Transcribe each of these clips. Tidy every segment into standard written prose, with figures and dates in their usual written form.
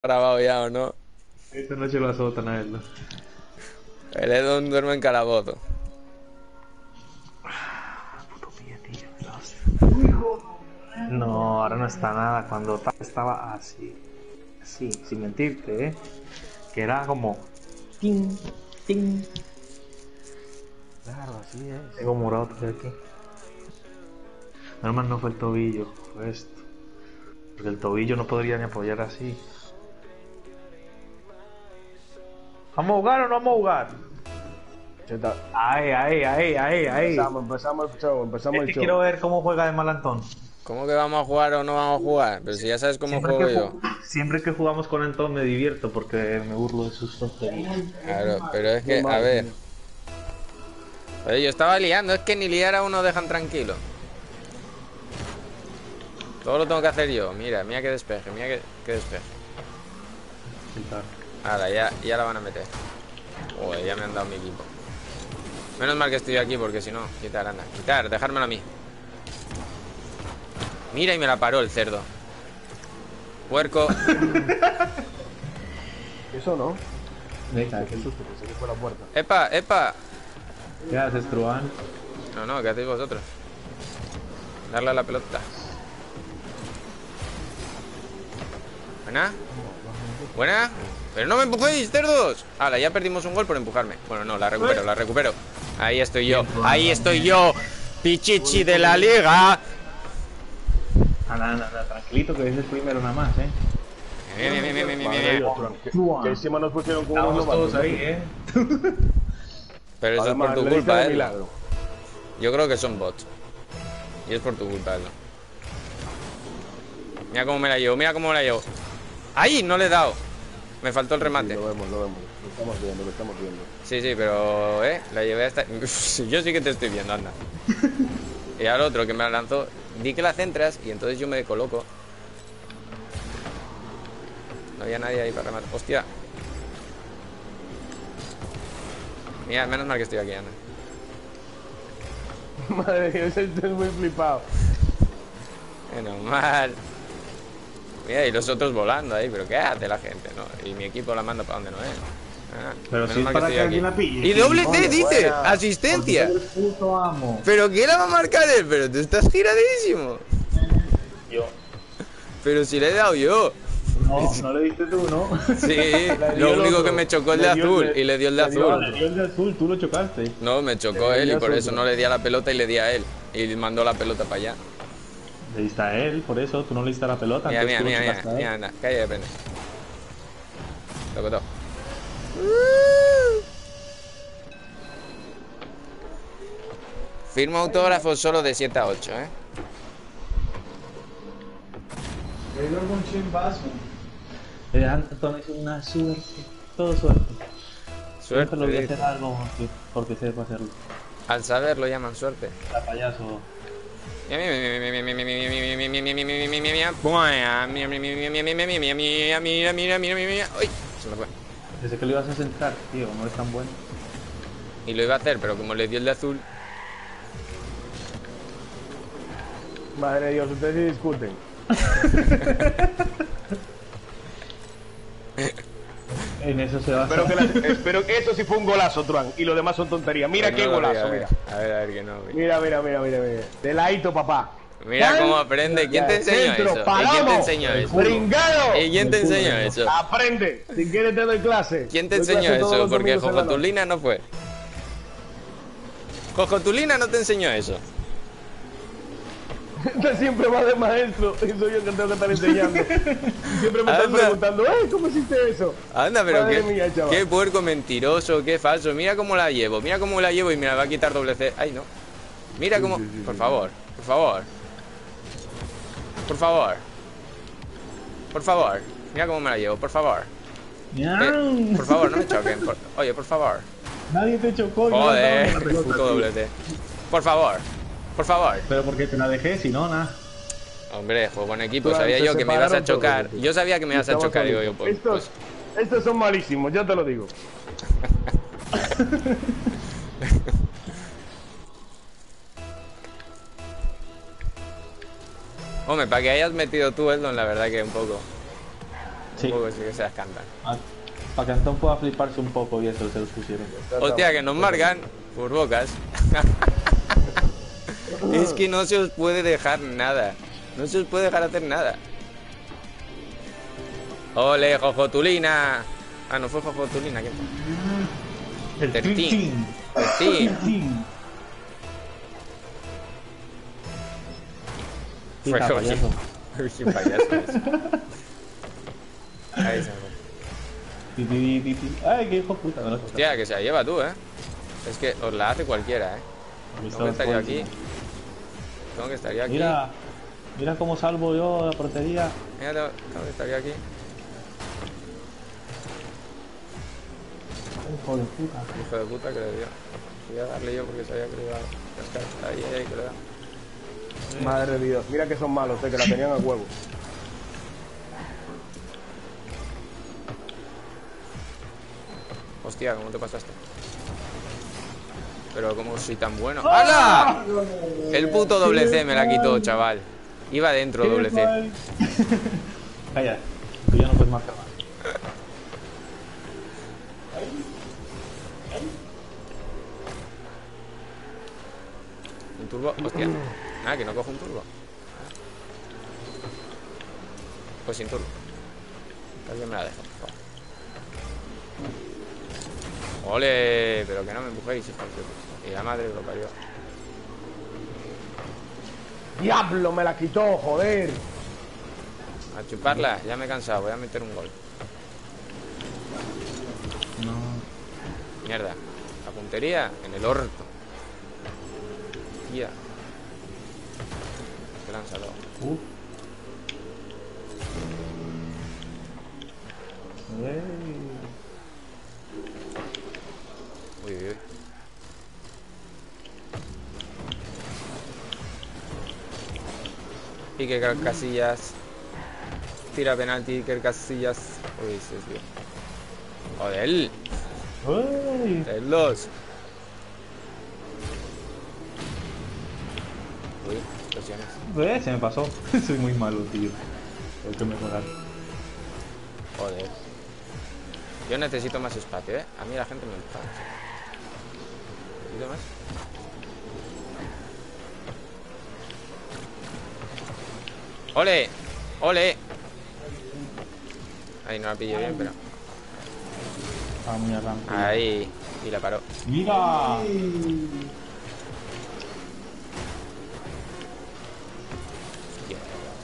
grabado ya o no. Esta noche lo azotan a él, ¿no? El Edon duerme en calabozo. Puto pie, tío. No, ahora no está nada. Cuando estaba así. Así, sin mentirte, ¿eh? Que era como... Ting, ting. Claro, así es. Tengo morado todo aquí. Menos mal no fue el tobillo, fue esto. Porque el tobillo no podría ni apoyar así. ¿Vamos a jugar o no vamos a jugar? Ahí. Empezamos Es el que show. quiero ver cómo juega de Malantón. ¿Cómo que vamos a jugar o no vamos a jugar? Pero si ya sabes cómo juego yo. Siempre que jugamos con Antón me divierto porque me burlo de sus tonterías. Claro, pero es que, a ver. Oye, yo estaba liando, es que ni liar a uno dejan tranquilo. Todo lo tengo que hacer yo. Mira, mira que despeje, mira que despeje. Ahora, ya la van a meter. Joder, ya me han dado mi equipo. Menos mal que estoy aquí porque si no, quitar, anda. Quitar, dejármelo a mí. Mira y me la paró el cerdo. Puerco. Eso no. Venga, Qué susto, pensé que fue la puerta. Epa, epa. ¿qué haces, Truán? No, ¿qué hacéis vosotros? Darle a la pelota. Buena. Buena. Pero no me empujéis, cerdos. Hala, ya perdimos un gol por empujarme. Bueno, no, la recupero. Ahí estoy yo. Pichichi de la liga. Anda, tranquilito que es el primero nada más, Madre Dios, Truán, que encima nos pusieron con unos Estamos todos novatos. ahí, Pero eso es Además, por tu le diste culpa, un milagro. Yo creo que son bots. Y es por tu culpa, Edlo. Mira cómo me la llevo. ¡Ay! No le he dado. Me faltó el remate. Sí, lo vemos. Lo estamos viendo. Sí, pero, la llevé hasta... Yo sí que te estoy viendo, anda. Y al otro que me la lanzó, di que la centras y entonces yo me coloco. No había nadie ahí para rematar. ¡Hostia! Mira, menos mal que estoy aquí, anda. Madre Dios, estoy muy flipado. Menos mal. Mira, y los otros volando ahí, pero ¿qué hace la gente, no? Y mi equipo la manda para donde no es. Pero menos si es mal para estoy que aquí. alguien la pille. Y doble C Coño, dice, buena. asistencia. El puto amo. ¿Pero qué la va a marcar él? Pero tú estás giradísimo. Yo. Pero si le he dado yo. No le diste tú, ¿no? Sí, dio lo el único otro. que me chocó el Le de dio el azul de- y le dio el de le dio azul. al- Le dio el de azul, tú lo chocaste. No, me chocó Le él y dio por azul, eso ¿no? no le di a la pelota y le di a él. Y mandó la pelota para allá. Le diste a él, por eso tú no le diste a la pelota. Mira, entonces mira, tú lo mira, chocaste a él. mira, anda, calla y aprende. Tocó. Firmo autógrafos solo de 7 a 8, ¿eh? Anton es una suerte. Todo suerte. Suerte. Siempre lo voy a dice. hacer algo porque sepa hacerlo. Al saber lo llaman suerte. La payaso. Uy, se me fue. Pensé que lo ibas a centrar, tío, como eres tan bueno. Y lo iba a hacer, pero como le dio el de azul. Madre Dios, ustedes sí discuten. En eso se basa. Espero que eso sí fue un golazo, Truán. Y lo demás son tonterías. Mira Pues qué no lo vi, golazo, a ver. mira. A ver que no. Mira. De ladito, papá. Mira cómo aprende. ¿Quién te enseñó Centro, eso? ¿Y quién te paramos. enseñó eso? ¡Bringado! ¿Y quién te enseñó eso? Aprende. Si quieres te doy clase. ¿Quién te Doy enseñó clase todos eso? los Porque domingos en la noche. Jojotulina no fue. Jojotulina no te enseñó eso. Usted siempre va de maestro y soy yo que tengo que estar enseñando. Siempre me están Anda. preguntando, ¿cómo hiciste eso? Anda, pero Madre mía, chaval. qué puerco mentiroso, qué falso. Mira cómo la llevo y me la va a quitar doble C. Ay, no. Mira cómo... Por favor. Mira cómo me la llevo, por favor. Por favor, no me choquen. Oye, por favor. Nadie te chocó. yo Joder, no estaba en la pelota, puto tío. doble C. Por favor. Pero porque te la dejé, si no, nada. Hombre, juego en equipo, Claro, sabía se yo que me ibas a separaron chocar. todos. Yo sabía que me ibas a Estaba chocar, digo yo, solito. pues... Estos son malísimos, ya te lo digo. Hombre, para que hayas metido tú, Eldon, la verdad que un poco. Sí. Un poco sí que se las cantan. Para que Antón pueda fliparse un poco y eso se los pusieron. Hostia, que nos marcan por bocas. Es que no se os puede dejar nada. No se os puede dejar hacer nada. ¡Ole, Jojotulina! Ah, no fue Jojotulina, ¿qué fue? El Tertín. Tertín. Fue Quita, Jorge. payaso. Jorge payaso ese. Ahí se me fue. Ay, qué hijo puta. Me lo Hostia, que se la lleva tú, ¿eh? Es que os la hace cualquiera, ¿eh? Tengo que estar yo aquí. Tengo que estar yo aquí. Mira cómo salvo yo la portería. Mira, tengo que estar yo aquí. Hijo de puta. Hijo de puta que le dio. Voy a darle yo porque sabía que le iba a cascar. Ahí, que le da. Madre de Dios, mira que son malos, que la tenían a huevo. Hostia, ¿cómo te pasaste? Pero como soy tan bueno. ¡Hala! El puto doble C me la quitó, chaval. Iba dentro doble C. Calla, tú ya no puedes más que más. Un turbo, hostia. Nada, que no cojo un turbo. Pues sin turbo. Alguien me la deja, por favor. ¡Ole! Pero que no me empujéis, hijos de puta. Y la madre lo parió. ¡Diablo! Me la quitó, joder. A chuparla, ya me he cansado, voy a meter un gol. No. Mierda. La puntería en el orto. Tía. Qué lanzador. Uy, uy, uy. Iker Casillas. Tira penalti, Iker Casillas. Uy, sí, tío. Joder. Uy. El 2. Uy, explosiones. Se me pasó. Soy muy malo, tío. Tengo que mejorar. Joder. Yo necesito más espacio, ¿eh? A mí la gente me empuja. ¿Necesito más? ¡Ole! ¡Ole! Ahí no la pillé bien, pero... Ah, muy arranque. Ahí. Y la paró. ¡Mira! Hostia.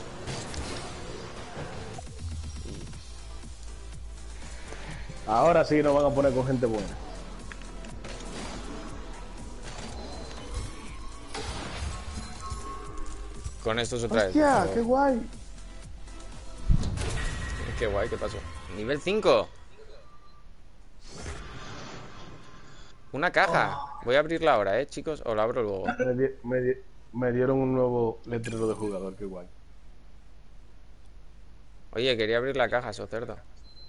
Ahora sí nos van a poner con gente buena. Con estos otra vez. ¡Hostia! Pero- ¡Qué guay! Qué guay, ¿qué pasó? Nivel 5. Una caja. Voy a abrirla ahora, chicos. O la abro luego. Me dieron un nuevo letrero de jugador, qué guay. Oye, quería abrir la caja, eso cerdo.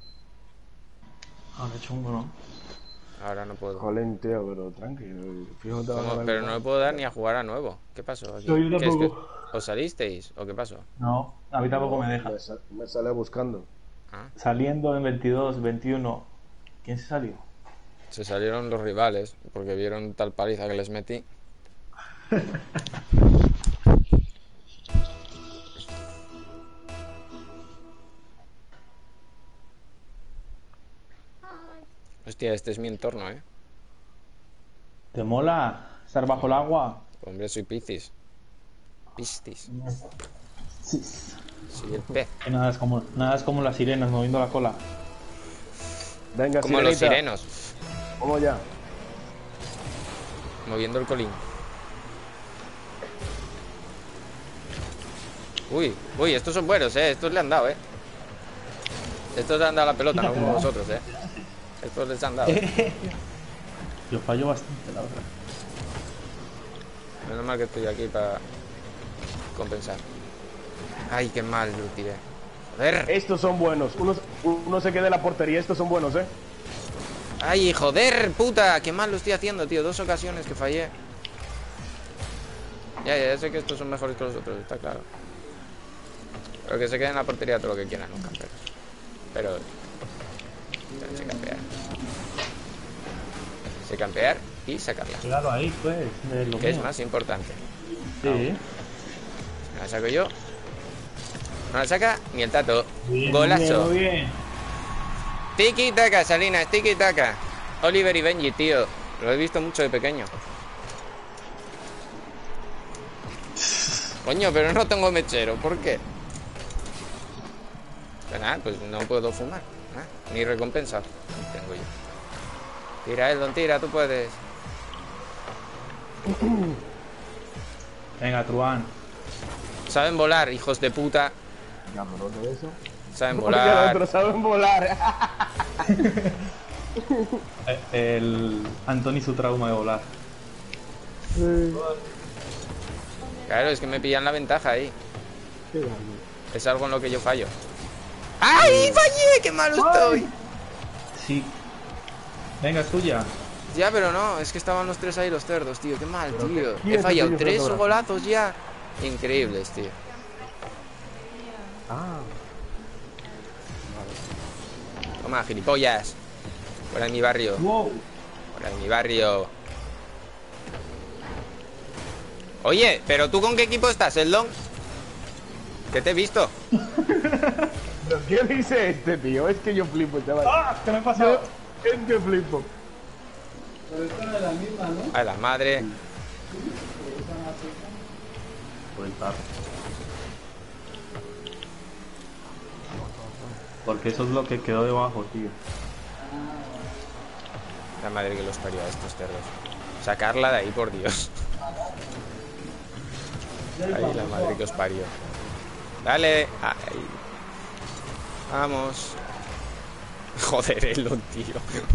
Ah, qué chungo, ¿no? Ahora no puedo. Jolín, tío, pero tranquilo. Fíjate, ¿Cómo? Pero no le puedo dar ni a jugar a nuevo. ¿Qué pasó aquí? Yo ¿Qué es que tampoco. os salisteis? ¿O qué pasó? No, a mí tampoco me deja. Me sale buscando. Ah, Saliendo en 22, 21. ¿Quién se salió? se salieron los rivales porque vieron tal paliza que les metí. Hostia, este es mi entorno, ¿eh? ¿Te mola estar bajo el agua? Hombre, soy Piscis. Piscis. Sí. Soy el pez. Que nada es como las sirenas moviendo la cola. Venga, Como los sirenita, sirenos. vamos ya. Moviendo el colín. Uy, uy, estos son buenos, estos le han dado, estos le han dado la pelota, no como vosotros, estos les han dado. Yo fallo bastante, la verdad. Menos mal que estoy aquí para compensar. Ay, qué mal lo tiré. Joder. Estos son buenos. Uno se queda en la portería, estos son buenos, Ay, joder, puta, qué mal lo estoy haciendo, tío. 2 ocasiones que fallé. Ya sé que estos son mejores que los otros, está claro. Pero que se queden en la portería todo lo que quieran, los camperos. Pero sé campear. Sé campear y sacarla. Cuidado ahí, pues. Lo Que es mío. más importante. Sí. Me la saco yo. No la saca ni el tato. Bien, Golazo. muy bien. Tiki taka, Salinas, tiki taka. Oliver y Benji, tío. Lo he visto mucho de pequeño. Coño, pero no tengo mechero. ¿Por qué? Pues nada, pues no puedo fumar. Ni recompensa tengo yo. Tira, Eldon, tira, tú puedes. Venga, Truán. Saben volar, hijos de puta. Ya, pero de eso. Saben Porque los volar. otros saben volar. El Anthony su trauma de volar. Claro, es que me pillan la ventaja ahí. Qué daño. Es algo en lo que yo fallo. ¡Ay, fallé! ¡Qué malo estoy! Sí. Venga, es tuya. Ya, pero no, es que estaban los tres ahí los cerdos, tío. Qué mal, tío. He quieto, fallado tío, 3 fotógrafo. golazos ya. Increíbles, tío. Ah. Toma, gilipollas. Fuera de mi barrio. Wow. Fuera de mi barrio. Oye, ¿pero tú con qué equipo estás, Eldon? ¿Qué te he visto? ¿Pero qué dice este, tío? Es que yo flipo, chaval. ¡Ah! ¿Qué me ha pasado? Es que flipo. A la madre. Por el tarro. Porque eso es lo que quedó debajo, tío. La madre que los parió a estos cerdos. Sacarla de ahí, por Dios. Ahí la madre que os parió. Dale. Ahí. Vamos. Joder, Eldon, tío.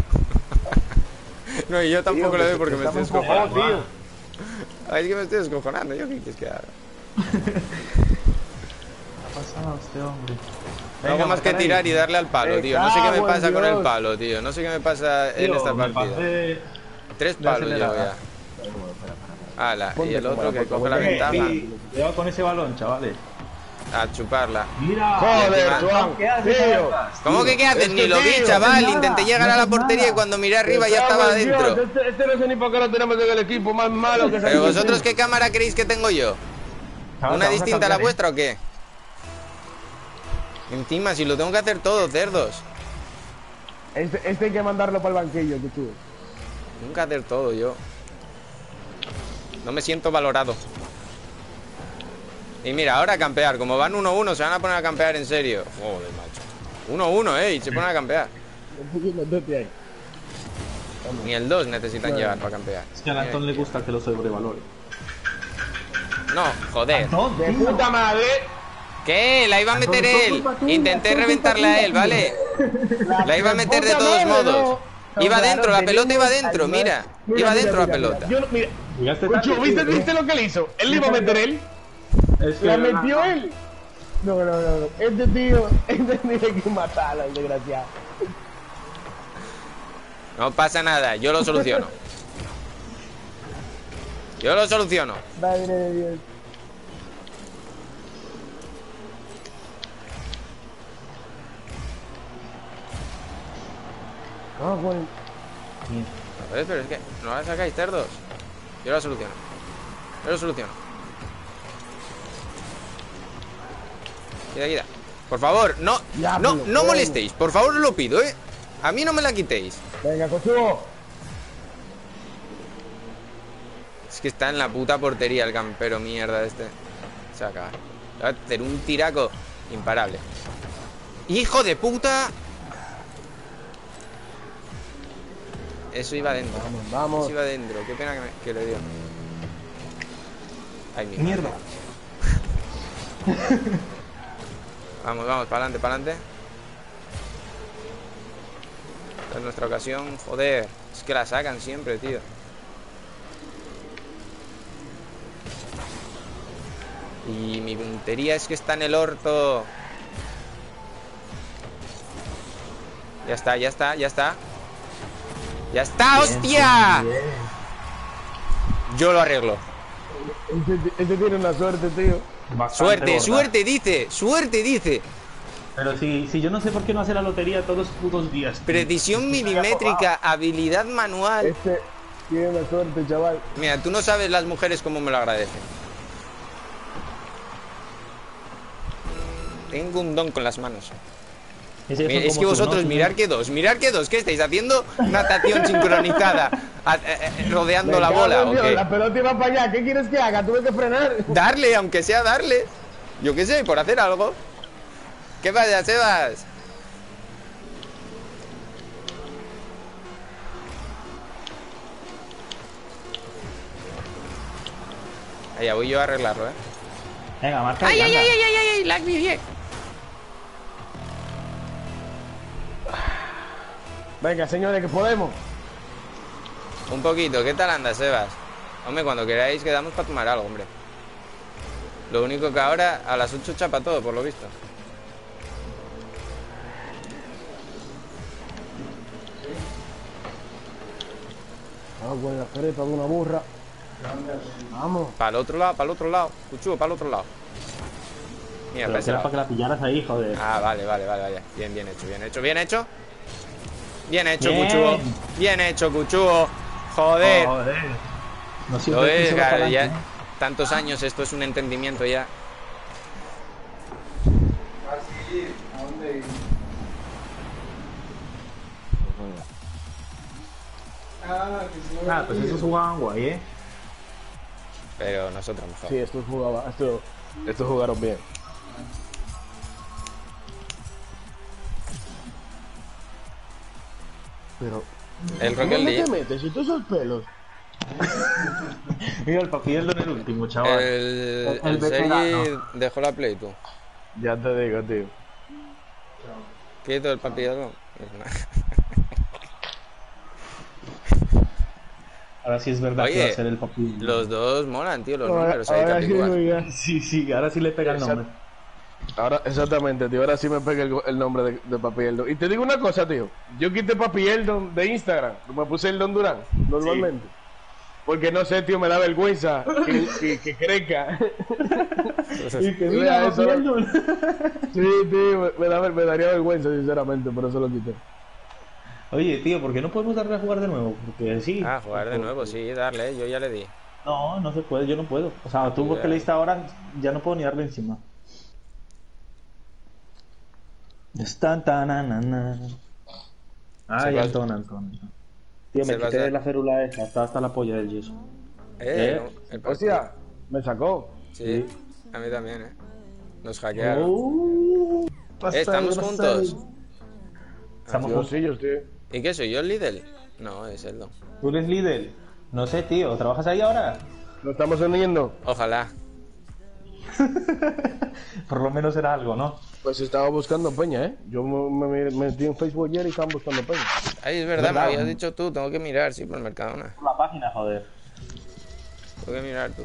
No, y yo tampoco Tío, lo que doy porque me estoy estamos descojonando. cojones, tío. Ay, es que me estoy descojonando. ¿Yo qué quieres que haga? ¿Qué ha pasado a este hombre? No hago más que marcar ahí. tirar y darle al palo, tío. No sé qué me cago en pasa con el Dios. palo, tío. No sé qué me pasa en Tío, esta me partida. pasé 3 de palos llevo acelerada. ya. Ala, y Ponte el otro cámara, que por coge favor. la ventaja. Cuidado con ese balón, chavales. A chuparla. Mira. Joder, encima- Juan. ¿Qué haces? Tío. ¿Cómo que qué haces? Es Ni que, lo vi, tío, chaval. nada, Intenté llegar a la no haces portería y nada. cuando miré arriba ya Me estaba cago en Dios, adentro. Este no sé ni por qué lo tenemos en el equipo más malo que se Pero ha vosotros, visto. ¿qué cámara creéis que tengo yo? Chaval, ¿Una vamos distinta a la cambiar, vuestra o qué? Encima, si lo tengo que hacer todo, cerdos. Este hay que mandarlo para el banquillo, que tú. Tengo que hacer todo yo. No me siento valorado. Y mira, ahora a campear. Como van 1-1, se van a poner a campear en serio. Joder, macho. 1-1, y se ponen a campear. Ahí. Ni el 2 necesitan llegar para campear. Es que a Antón le gusta que lo sobrevalore. No, joder. Antón, ¡De tío. puta madre! ¿Qué? La iba a meter él. Intenté reventarle a él, ¿vale? La iba a meter de puta todos madre, modos. no. Iba Claro, dentro, la pelota iba tenemos dentro, al- mira. Mira, Iba mira, dentro la mira, mira. pelota. Yo no- mira, Mira este Conchu, taco, ¿viste, tío. ¿viste lo que le hizo? Él le iba a meter él. Es que La metió él. No. Este tío tiene que matarlo, el desgraciado. No pasa nada, yo lo soluciono. Yo lo soluciono. Madre de Dios. Ah, bueno. Pero es que no la sacáis, cerdos. Yo lo soluciono. Yo lo soluciono. Quita. Por favor, no, Ya, no, pero, no bueno. molestéis. Por favor, os lo pido, ¿eh? A mí no me la quitéis. Venga, Conchu. Es que está en la puta portería el campero mierda este. Se va a acabar. Va a hacer un tiraco imparable. ¡Hijo de puta! Eso iba adentro. Vamos. Eso iba adentro. Qué pena que le dio. Ay, mi Mierda. Vamos, para adelante, para adelante. Esta es nuestra ocasión. Joder, es que la sacan siempre, tío. Y mi puntería es que está en el orto. Ya está. ¡Ya está, hostia! Yo lo arreglo. Este tiene una suerte, tío. Bastante gorda. Suerte dice. Pero si yo no sé por qué no hace la lotería todos los putos días. Tío. Precisión milimétrica, habilidad manual. Este tiene suerte, chaval. Mira, tú no sabes las mujeres cómo me lo agradecen. Tengo un don con las manos. Ese son Es como que tú, vosotros, ¿no? mirad que dos, ¿qué estáis haciendo? Natación sincronizada, rodeando la bola, ¿o qué? La pelota iba para allá, ¿qué quieres que haga? Tuve que frenar. Darle, aunque sea darle. Yo qué sé, por hacer algo. ¿Qué pasa, Sebas? Ahí voy yo a arreglarlo, Venga, marca. ¡Ay, y ay, anda. ay, ay, ay, ay! ¡La activé! Venga, señores, que podemos. Un poquito, ¿qué tal andas, Sebas? Hombre, cuando queráis quedamos para tomar algo, hombre. Lo único que ahora a las 8 chapa todo, por lo visto. Vamos con la creta de una burra. Vamos. Para el otro lado, Cuchugo, para el otro lado. Mira, Pero para que ese era lado. para que la pillaras ahí, joder. Ah, vale. Bien hecho, bien hecho. Bien hecho, Bien. Cuchugo. Bien hecho, Cuchugo. Joder. Joder. No Lo siempre es, piso para claro, ya adelante, tantos años, esto es un entendimiento ya. Ah, pues esos jugaban guay, Pero nosotros mejor. Sí, estos jugaron bien. Pero. El Rocket ¿Dónde League. te metes? ¿Y tú esos pelos? Mira, el papel en el último, chaval. El veterano. Sergi dejó la play, tú. Ya te digo, tío. Quieto el papillero. Ahora sí es verdad Oye, que va a ser el papel. Los dos molan, tío, los números ahí Ahora tal sí, igual. Sí, ahora sí le pega el nombre. Ahora, exactamente, tío. Ahora sí me pega el nombre de Papi Eldon. Y te digo una cosa, tío. Yo quité Papi Eldon de Instagram. Me puse Eldon Durán, normalmente. Porque no sé, tío, me da vergüenza que crezca. Y que Mira, mira, eso- Papi Eldon. Sí, tío, me daría vergüenza, sinceramente, por eso lo quité. Oye, tío, ¿por qué no podemos darle a jugar de nuevo? Porque sí. Ah, jugar de nuevo, sí, darle, yo ya le di. No, no se puede, yo no puedo. O sea, tú porque le diste ahora, ya no puedo ni darle encima. Está tan Ay, Se va- Antón. Tío, me se va a quité hacer- la férula esa, está hasta la polla del yeso. No, el partido. Hostia, me sacó. Sí, a mí también, Nos hackearon. Estamos Pastel. juntos. Estamos Yo juntos. sí, yo estoy. ¿Y qué soy yo, el líder? No, es Eldon. ¿Tú eres líder? No sé, tío, ¿trabajas ahí ahora? Lo estamos uniendo. Ojalá. Por lo menos era algo, ¿no? Pues estaba buscando peña, ¿eh? Yo me metí en Facebook ayer y estaban buscando peña. Ay, es verdad, me ¿Verdad? habías dicho tú, tengo que mirar, sí, por el Mercadona. Por la página, joder. Tengo que mirar tú.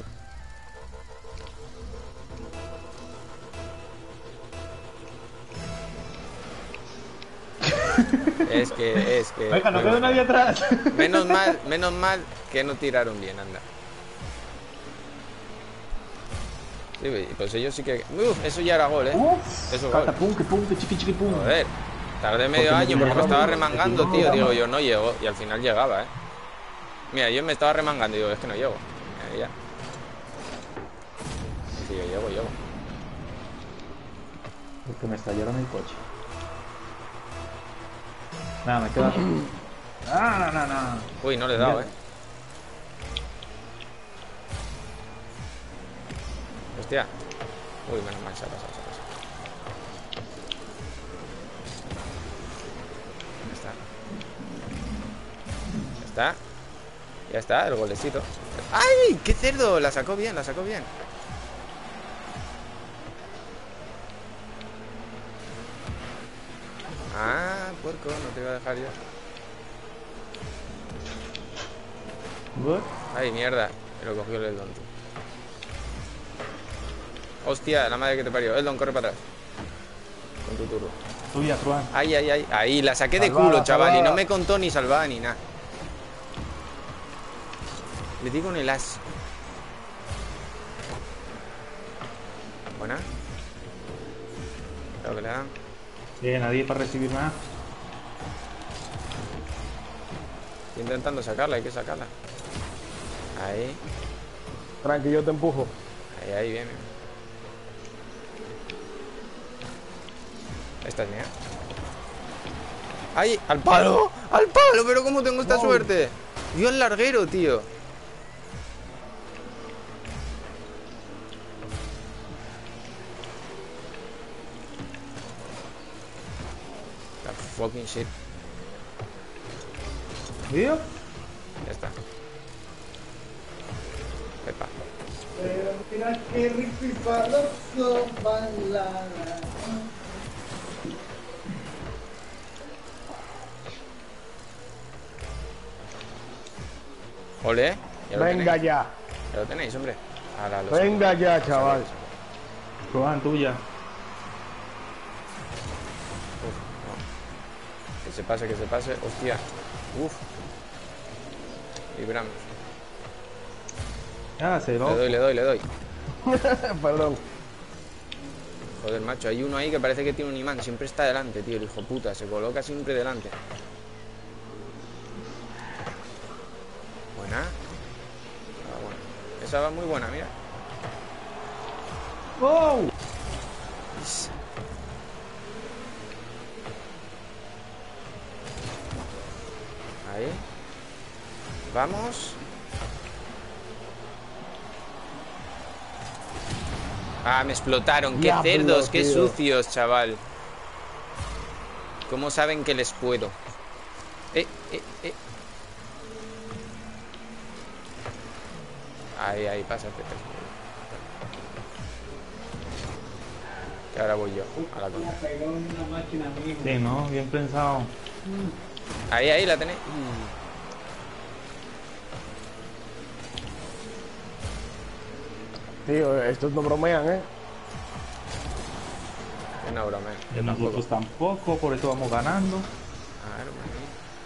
Es que. Venga, no queda nadie atrás. Menos mal que no tiraron bien, anda. Sí, pues ellos sí que. Uf, eso ya era gol, Eso es gol. Catapum, que pum, que chiqui, pum. Joder, tardé medio año porque me estaba remangando, tío. Digo, yo no llego. Y al final llegaba, Mira, yo me estaba remangando y digo, es que no llego. Ya. Sí, yo llego. Porque me estallaron el coche. Nada, me queda. No. Uy, no le he dado, Hostia. Uy, menos mal, se ha pasado. Ya está, el golecito. ¡Ay! ¡Qué cerdo! La sacó bien. Ah, puerco, no te iba a dejar yo. Ay, mierda. Me lo cogió el Eldon, tío. Hostia, la madre que te parió. Eldon, corre para atrás. Con tu turno. Tuya, Juan. Ay. Ahí, la saqué de Salvada, culo, chaval. Y salvada. no me contó ni salvada ni nada. Le di con el as. Buena. Creo que le dan. Nadie para recibir nada. Estoy intentando sacarla, hay que sacarla. Ahí. Tranqui, yo te empujo. Ahí, bien, bien. Esta es mía. ¡Ay! ¡Al palo! ¡Al palo! ¿Pero cómo tengo esta suerte? Yo al larguero, tío. La fucking shit. ¿Tío? Ya está. Pepa. Pero mira qué rico y sabroso bailar. Ole, ya lo Venga tenéis. ya. Ya lo tenéis, hombre. Ahora lo Venga ya, chaval. Juan, tuya. Que se pase, que se pase. Hostia. Uf. Libramos. Ya, se lo. Le doy. Perdón. Joder, macho, hay uno ahí que parece que tiene un imán. Siempre está delante, tío, el hijo puta. Se coloca siempre delante. Buena. Ah, bueno. Esa va muy buena, mira. ¡Wow! Ahí. Vamos. Ah, me explotaron. Qué Diablo, cerdos, qué tío. sucios, chaval. ¿Cómo saben que les puedo? Ahí, pásate. Que ahora voy yo a la contra. Pegó en una máquina mismo. Sí, ¿no? Bien pensado. Ahí, la tenéis. Tío, estos no bromean, Que no bromeo. Yo Nosotros tampoco, por eso vamos ganando. Claro, man.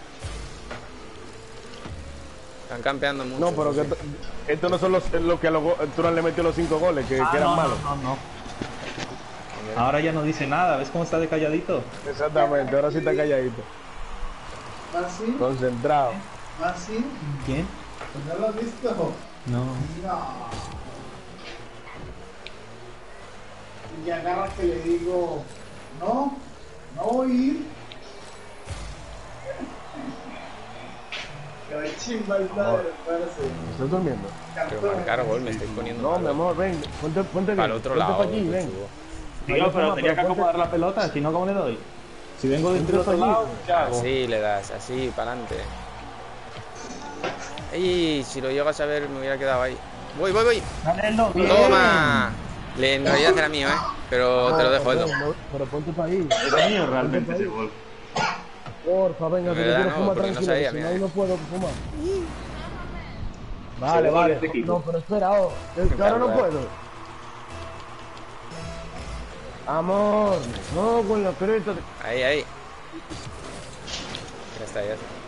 Están campeando mucho. No, pero que sé. estos no son los que a Turán le metió los 5 goles, que eran no, malos. no. Ahora ya no dice nada, ¿ves cómo está de calladito? Exactamente, ahora sí está calladito. ¿Así? Concentrado. ¿Así? ¿Quién? ¿No lo has visto? No. No. Y agarra que le digo, no ir. Que va chimba el padre, parece. ¿Estás durmiendo? Pero marcar gol, me estáis poniendo. No, mal. mi amor, ven, ponte bien. Para el otro ponte lado. pa' aquí, pues, ven. chulo. Tío, pero tenía que acomodar la pelota, si no, ¿cómo le doy? Si vengo de Ponte otro pa' lado, allí. ¿qué hago? Así le das, así, para adelante. Ey, si lo llegas a ver, me hubiera quedado ahí. Voy. Dale el dos. ¡Toma! En realidad era mío, pero te lo dejo, Edo. Pero ponte para ahí. Era mío realmente ese gol. Porfa, venga, En que yo verdad quiero no, fumar porque no tranquilo, sabía, si mira, no, no puedo fumar. Vale, Seguro vale. de este equipo. No, pero espera, que ahora no puedo. Amor, no con la creta. Ahí. Ya está.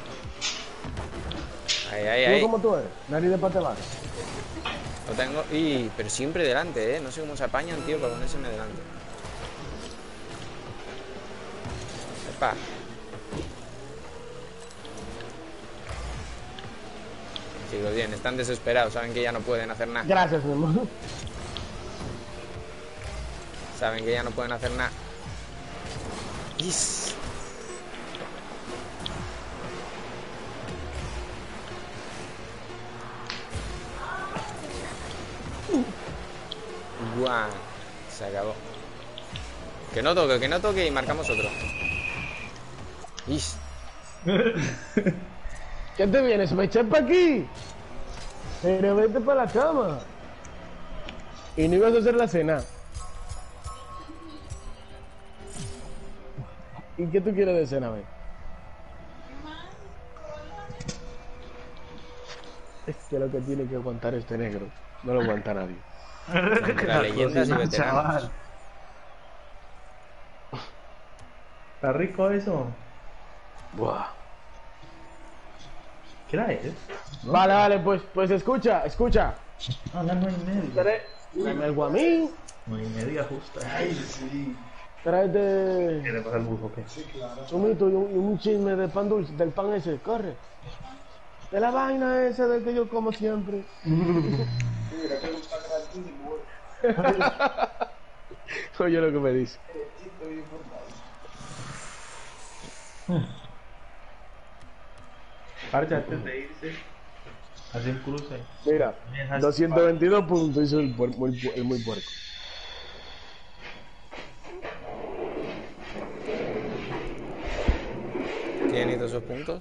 Ahí. ¿Cómo tú eres? Nariz de patelar. Lo tengo. Pero siempre delante, No sé cómo se apañan, tío, para ponérseme delante. Epa. Chicos, bien, están desesperados, saben que ya no pueden hacer nada. Gracias, mi amor. Saben que ya no pueden hacer nada. Is. Guau. Se acabó. Que no toque y marcamos otro. Is. ¿Qué te vienes? ¿Me eché para aquí? Pero vete para la cama. Y no ibas a hacer la cena. ¿Y qué tú quieres de cena, güey? Es que lo que tiene que aguantar este negro no lo aguanta nadie. Las leyendas y veteranos. Chaval. ¿Está rico eso? Buah. ¿Qué era eso? Vale, pues escucha. Ah, no, 9:30. Dame algo a mí. 9:30 justo. Ay, sí. Tráete ¿Qué le pasa al burro? ¿Qué? chumito y un chisme de pan dulce, del pan ese, corre. De la vaina esa del que yo como siempre. Mira que gusta gratis, Oye lo que me dice. estoy informado. Parche, antes de irse, hace un cruce. Mira, 222 puntos hizo el muy puerco. ¿Quién hizo esos puntos?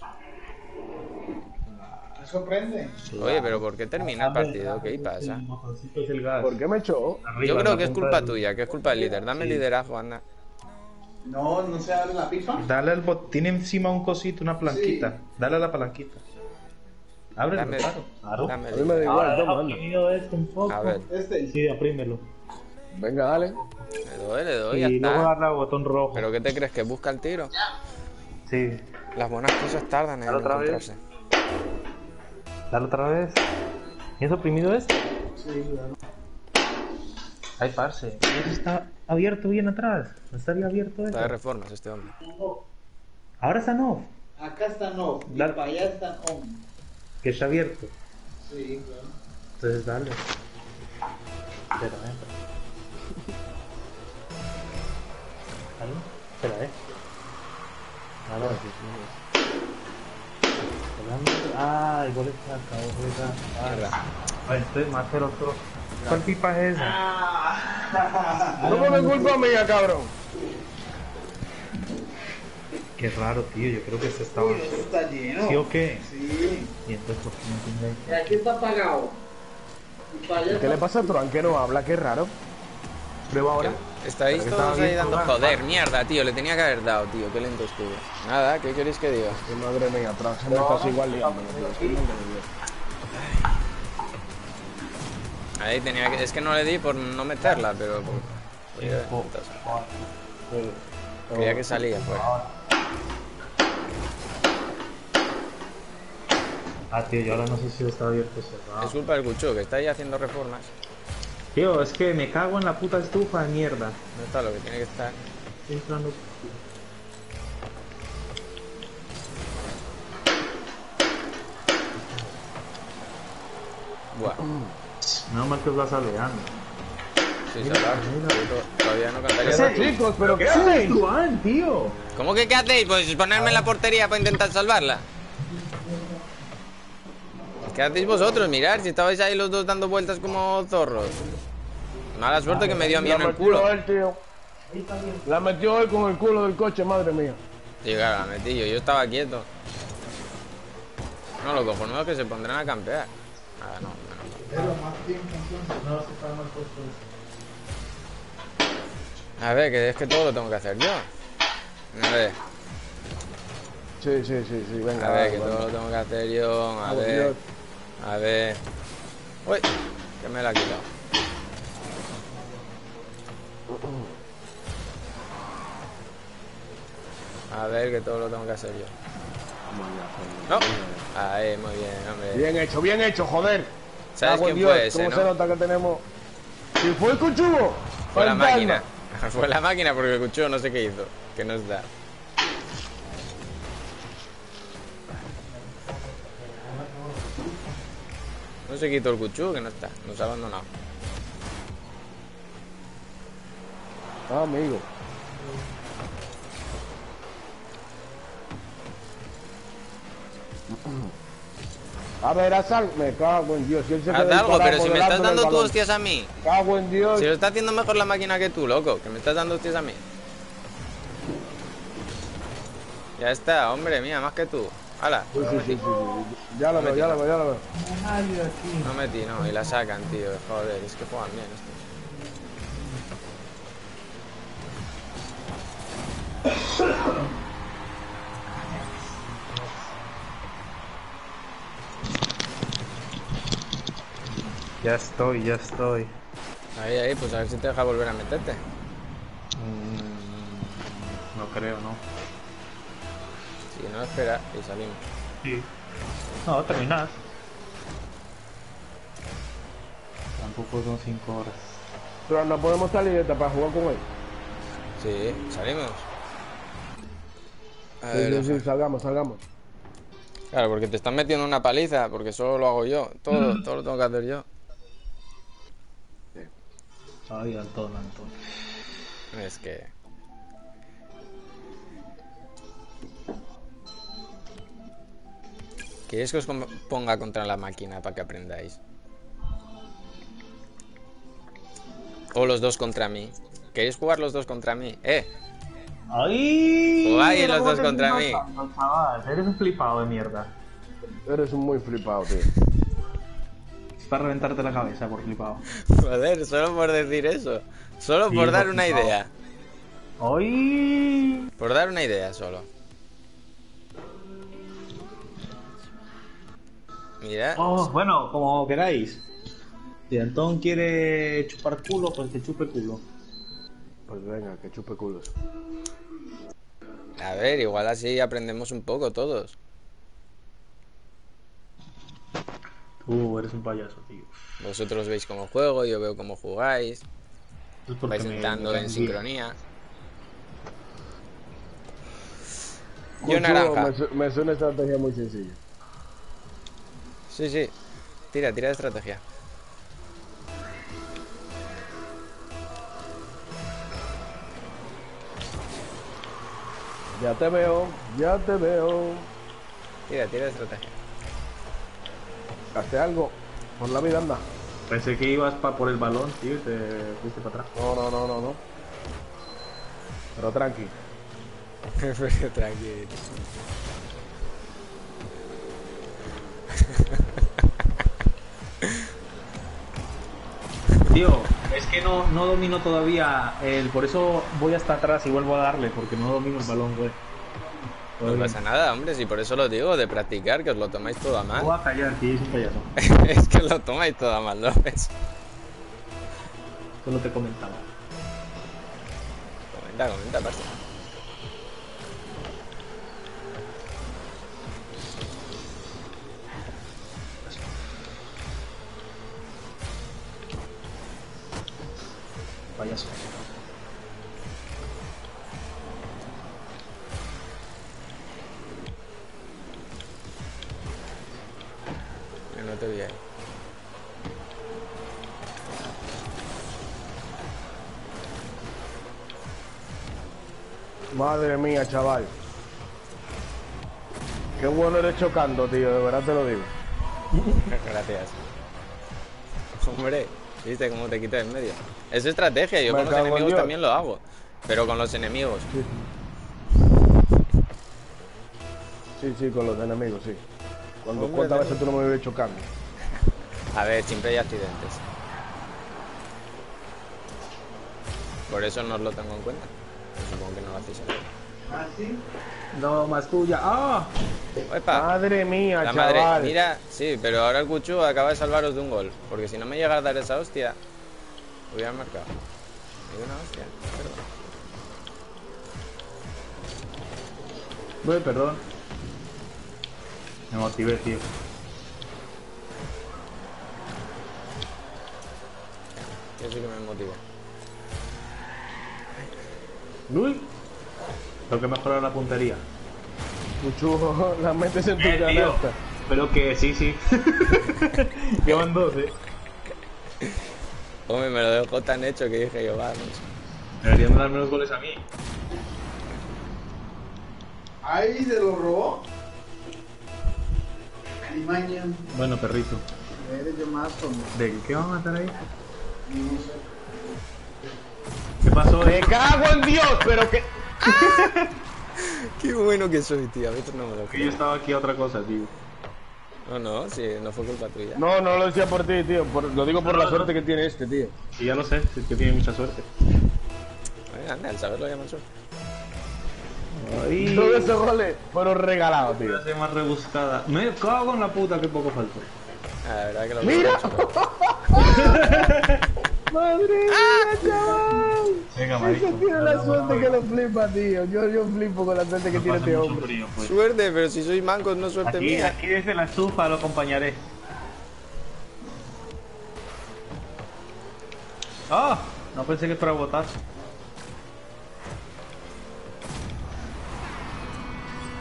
Me sorprende. Oye, pero ¿por qué termina el partido? ¿Qué pasa? El botoncito es el gas. ¿Por qué me echó? Arriba, Yo en creo la que es punta culpa del- tuya, que es culpa del líder. Dame el liderazgo, anda. No, no se abre la pipa. Dale al bot. Tiene encima un cosito, una palanquita. Sí. Dale a la palanquita. Ábrelo, Dame, claro. Claro. dame A el mí me da liderazgo. igual, toma, anda. oprimido este un poco. A ver, Este. Sí, oprímelo. Venga, dale. le doy, ya Y luego está. darle al botón rojo. ¿Pero qué te crees? ¿Que busca el tiro? Sí. Las buenas cosas tardan en Dale otra vez. encontrarse. Dale otra vez. ¿Tienes oprimido este? Sí, claro. Ay, parce. Eso está abierto bien atrás. ¿No estaría abierto eso? Está de reformas este hombre. Ahora está no. Acá están off. Y Dale. para allá están on. Que está abierto. Sí, claro. Entonces dale. Espera, Dale. Espera, Ahora Ah, igual está acá, Mierda. entonces más el otro. ¿Cuál pipa es esa? No me culpa mía, cabrón. Qué raro, tío. Yo creo que se estaba. Uy, esto está lleno. ¿Sí o qué? Sí. Y entonces, ¿por qué no tiene ahí? Y aquí está apagado. Y para allá ¿Qué le pasa a Tron que no habla? Qué raro. Prueba ahora. Estáis Pero que todos estaba ahí bien dando. colgado. Joder, mierda, tío. Le tenía que haber dado, tío. Qué lento estuve. Nada, ¿qué queréis que diga? Qué madre mía, Tron, se me estás igual liando. Ahí tenía que. Es que no le di por no meterla, pero. Creía que salía, pues. Ah, tío, yo ahora no sé si está abierto o cerrado. Es culpa del Cucho, que está ahí haciendo reformas. Tío, es que me cago en la puta estufa de mierda. No está lo que tiene que estar. Estoy entrando. Buah. Menos mal que os vas aleando. Sí, salvar. Todavía no cantaría. Esos chicos, ¿pero qué hacen? Juan, tío! ¿Cómo que qué hacéis? Pues ponerme en la portería para intentar salvarla. ¿Qué hacéis vosotros? Mirar, si estabais ahí los dos dando vueltas como zorros. Mala suerte que me dio a mí en el culo. Él, tío. La metió él con el culo del coche, madre mía. Sí, claro, la metí yo. Yo estaba quieto. No, lo cojonudo es que se pondrán a campear. Ah, no, menos mal. A ver, que es que todo lo tengo que hacer yo. A ver, Sí, venga. a ver, que vale, todo vale. lo tengo que hacer yo. A ver, a ver. Uy, que me la ha quitado. A ver, que todo lo tengo que hacer yo. No. Ahí, muy bien, hombre. Bien hecho, joder. ¿Sabes Cago en quién Dios, fue ese, ¿cómo no? se nota que tenemos? Si fue el cuchugo. Fue la fantasma. máquina. Fue la máquina porque el cuchillo no sé qué hizo. Que no está. No se quitó el cuchillo, que no está. Nos ha abandonado. Ah, amigo. A ver, haz algo. Me cago en Dios. Si él se Haz queda algo, pero disparado si me delante estás del dando tú balón. hostias a mí. Cago en Dios. Si lo está haciendo mejor la máquina que tú, loco. Que me estás dando hostias a mí. Ya está, hombre, mía, más que tú. ¡Hala! Sí. Ya lo veo. No metí, no. Y la sacan, tío. Joder, es que juegan bien estos. Ya estoy. Ahí, pues a ver si te deja volver a meterte. No creo, ¿no? Si no, espera y salimos. Sí. No, terminás. Tampoco son 5 horas. Pero no podemos salir de esta para jugar con él. Sí, salimos. A Sí, ver, sí, salgamos. claro, porque te están metiendo una paliza, porque solo lo hago yo. Todo lo tengo que hacer yo. Ay, Antón. Es que... ¿Queréis que os ponga contra la máquina para que aprendáis? O los dos contra mí. ¿Queréis jugar los dos contra mí? ¡Ay! Jugáis Pero los ¿cómo dos te contra flipas mí. tanto, chaval? Eres un flipado de mierda. Eres un muy flipado, tío. Es para reventarte la cabeza por flipado. Joder, solo por decir eso. Solo Sí, por dar por una flipado. idea. ¡Ay! Por dar una idea solo. Mira. Oh, bueno, como queráis. Si Antón quiere chupar culo, pues que chupe culo. Pues venga, que chupe culos. A ver, igual así aprendemos un poco todos. Tú eres un payaso, tío. Vosotros veis cómo juego, yo veo cómo jugáis. Eso es porque Vais me entrando en envías. sincronía. Yo Cucho, naranja. Me suena una estrategia muy sencilla. Sí, sí. Tira de estrategia. Ya te veo. Tira de estrategia. Hazte algo. Por la vida anda. Pensé que ibas por el balón, tío, y te fuiste para atrás. No. Pero tranqui. Tranquilo. Tío, es que no domino todavía el... Por eso voy hasta atrás y vuelvo a darle, porque no domino el balón, güey. No pasa nada, hombre, si por eso lo digo, de practicar, que os lo tomáis todo a Voy mal. a callar, tío, es un payaso. Es que os lo tomáis todo a mal, ¿no ves? Solo te comentaba. Comenta, parce. Payaso. Yo no te vi ahí. Madre mía, chaval. Qué bueno eres chocando, tío. De verdad te lo digo. Gracias. Hombre, ¿viste cómo te quitas en medio? Es estrategia, yo Me con los cago en enemigos Dios. también lo hago. Pero con los enemigos. Sí, con los enemigos, sí. Hombre, ¿Cuántas veces tú no me vives chocando? A ver, siempre hay accidentes. Por eso no os lo tengo en cuenta. Supongo que no lo hacéis así. ¿Ah, sí? No, más tuya. ¡Ah! ¡Epa! Madre mía, La chaval. madre, mira, sí, pero ahora el Cuchu acaba de salvaros de un gol. Porque si no me llega a dar esa hostia, hubiera marcado. Me dio una hostia, perdón. Perdón. Me motivé, tío. Yo sí que me motivé. Uy. Tengo que mejorar la puntería. Mucho, las metes en tu Tío. canasta. Pero que sí. Llevan dos, Hombre, me lo dejó tan hecho que dije yo, vamos. Deberían darme los goles a mí. Ahí se lo robó. Alimaña. Bueno, perrito. Eres de más o no. ¿De qué van a estar ahí? No sé. ¿Qué pasó? ¡Me cago en Dios! Pero que... Qué bueno que soy, tío. A mí no me lo Que yo estaba aquí a otra cosa, tío. No, sí, no fue culpa tuya. No lo decía por ti, tío. Lo digo por la suerte que tiene este, tío. Y ya lo sé, es que tiene mucha suerte. Anda, al saberlo llaman suerte. Ay. Todos esos goles fueron regalados, tío. Voy a ser más rebuscada. Me cago en la puta, que poco faltó. Ah, la verdad que lo ¡Mira! mucho. ¡Madre mía, chaval! Venga, Ese marico. tiene la suerte que lo flipa, tío. Yo flipo con la suerte que tiene este hombre. Frío, pues. Suerte, pero si sois mancos, no suerte Aquí, mía. aquí desde la estufa lo acompañaré. ¡Ah! No pensé que fuera a botar.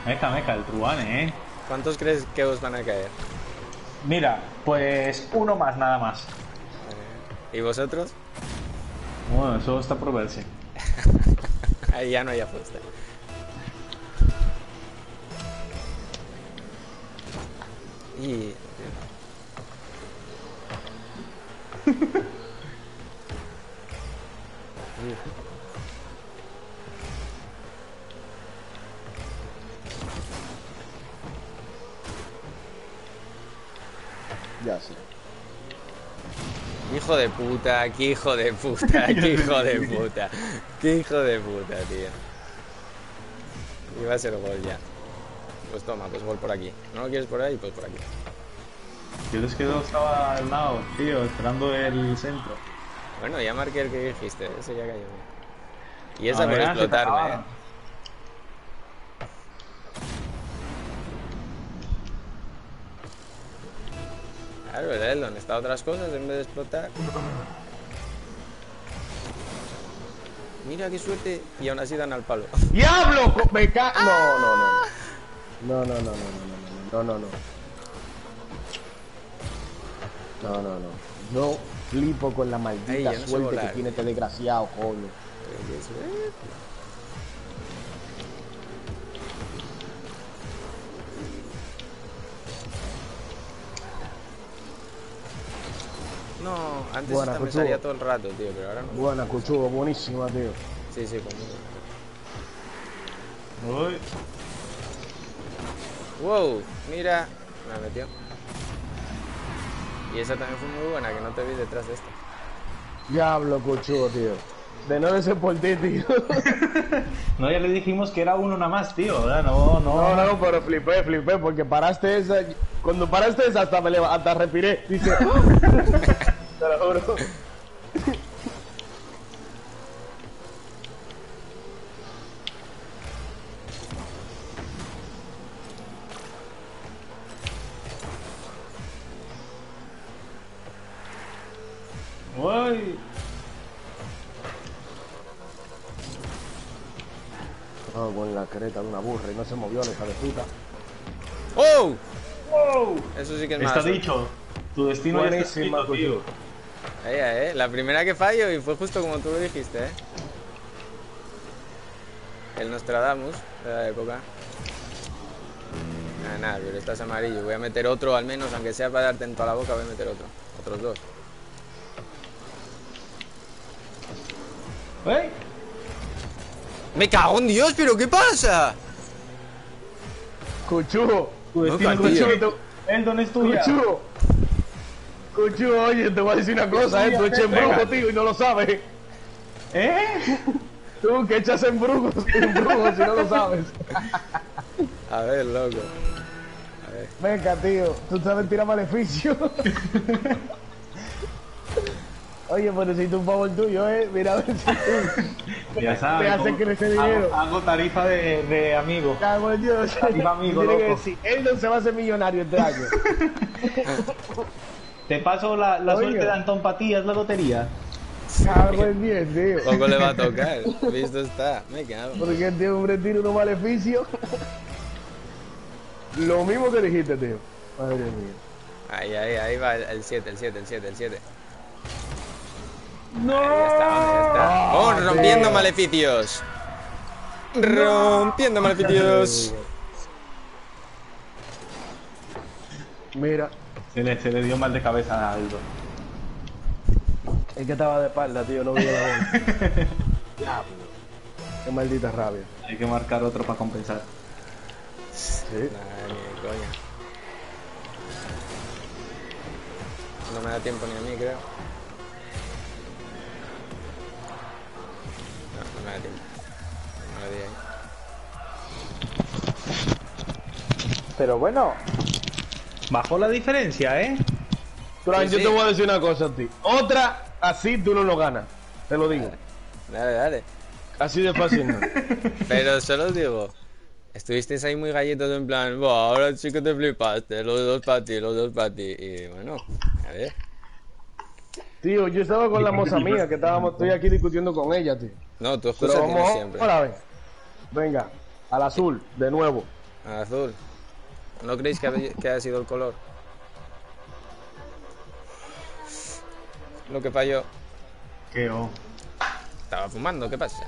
Meca, el Truane, ¿Cuántos crees que os van a caer? Mira, pues uno más, nada más. ¿Y vosotros? Bueno, eso está por verse. Ahí ya no hay apuesta. Y... Ya sí. Hijo de puta, qué hijo de puta, qué hijo de puta. Qué hijo de puta, tío. Iba a ser gol ya. Pues toma, pues gol por aquí. ¿No lo quieres por ahí? Pues por aquí. Yo es que no estaba al lado, tío, esperando el centro. Bueno, ya marqué el que dijiste, ese ya cayó. Y esa A por ver, explotarme, se te ¿eh? acaba. Claro, ¿verdad? ¿Dónde está otras cosas en vez de explotar? Mira qué suerte. Y aún así dan al palo. ¡Diablo! Me ca... No, no, no. No, no, no, no, no, no, no, no. No, no, no. Yo flipo con la maldita Ey, yo no sé suerte volar. que tiene este desgraciado, coño. Qué suerte. No, antes Buena, esta me Cuchugo. salía todo el rato, tío, pero ahora no. Buena, Cuchugo, buenísima, tío. Sí, sí, conmigo. Uy, Wow, mira. Me metió. Y esa también fue muy buena, que no te vi detrás de esta. Diablo, Cuchugo, tío. De no de ser por ti, tío. no, ya le dijimos que era uno nada más, tío. ¿Verdad? No, No, no, pero flipé, porque paraste esa. Cuando paraste esa, hasta respiré. Dice. Te lo juro. Uy. No, con la creta de una burra y no se movió la hija de puta. ¡Oh! Wow. Eso sí que es más. Está dicho. Tu destino ya está Buenísima, escrito, tío. Cuchugo. La primera que fallo y fue justo como tú lo dijiste, El Nostradamus de la época. Nada, pero estás amarillo. Voy a meter otro al menos, aunque sea para darte en toda la boca, voy a meter otro. Otros dos. ¿Eh? ¡Me cago en Dios! ¿Pero qué pasa? Cuchugo. Tu No, destino tío. está escrito. Eldon es tuya. Cuchugo. Cuchugo, oye, te voy a decir una cosa, tú echas en brujo, tío, y no lo sabes. ¿Eh? Tú que echas en brujos si no lo sabes. A ver, loco. Venga, tío, tú sabes tirar maleficio. Oye, pues necesito un favor tuyo, mira a ver si tú Ya te sabes. haces crecer dinero. Hago tarifa de amigo. Cago en Dios. Tarifa amigo, Tiene que loco. decir, él no se va a hacer millonario este año. Te paso la Oye. suerte de Antón Patías, la lotería. Cago en 10, tío. Poco le va a tocar. Visto está. Me cago. Porque este hombre tiene unos maleficios. Lo mismo que dijiste, tío. Madre mía. Ahí va el 7, el 7, el 7, el 7. ¡No! Ya está, ya está. ¡Oh, rompiendo tío. maleficios! ¡Rompiendo maleficios! Mira, Se le dio mal de cabeza a Aldo. es que estaba de espalda, tío, no veía la bola. Diablo. Qué maldita rabia. Hay que marcar otro para compensar. Sí. Nah, ni de coña. No me da tiempo ni a mí, creo. No me da tiempo. No le di ahí. Pero bueno, Bajó la diferencia, ¿eh? Fran, Sí, yo sí. te voy a decir una cosa a ti. Otra, así tú no lo ganas. Te lo digo. Dale. Así de fácil no. Pero solo os digo, estuvisteis ahí muy galletos en plan, "Buah, ahora sí que te flipaste, los dos para ti, los dos para ti". Y bueno, a ver. Tío, yo estaba con la moza mía, que estoy aquí discutiendo con ella, tío. No, tu Pero excusa tienes vamos siempre. ahora, ven. Venga, al azul, de nuevo. Azul. ¿No creéis que haya sido el color? Lo que falló. ¿Qué o? Estaba fumando, ¿qué pasa?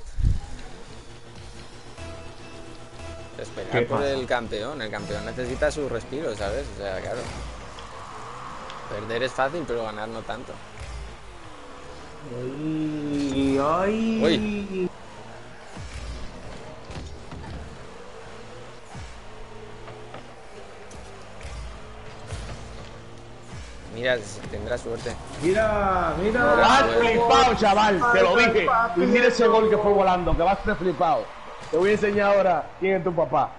Esperar ¿Qué por pasa? el campeón necesita su respiro, ¿sabes? O sea, claro. Perder es fácil, pero ganar no tanto. ¡Ay! ¡Ay! Uy. Mira, tendrá suerte. ¡Mira! Vas ¡Mira! flipado, chaval, te lo dije. Y mira ese gol que fue volando, que vas a estar flipado. Te voy a enseñar ahora quién es tu papá.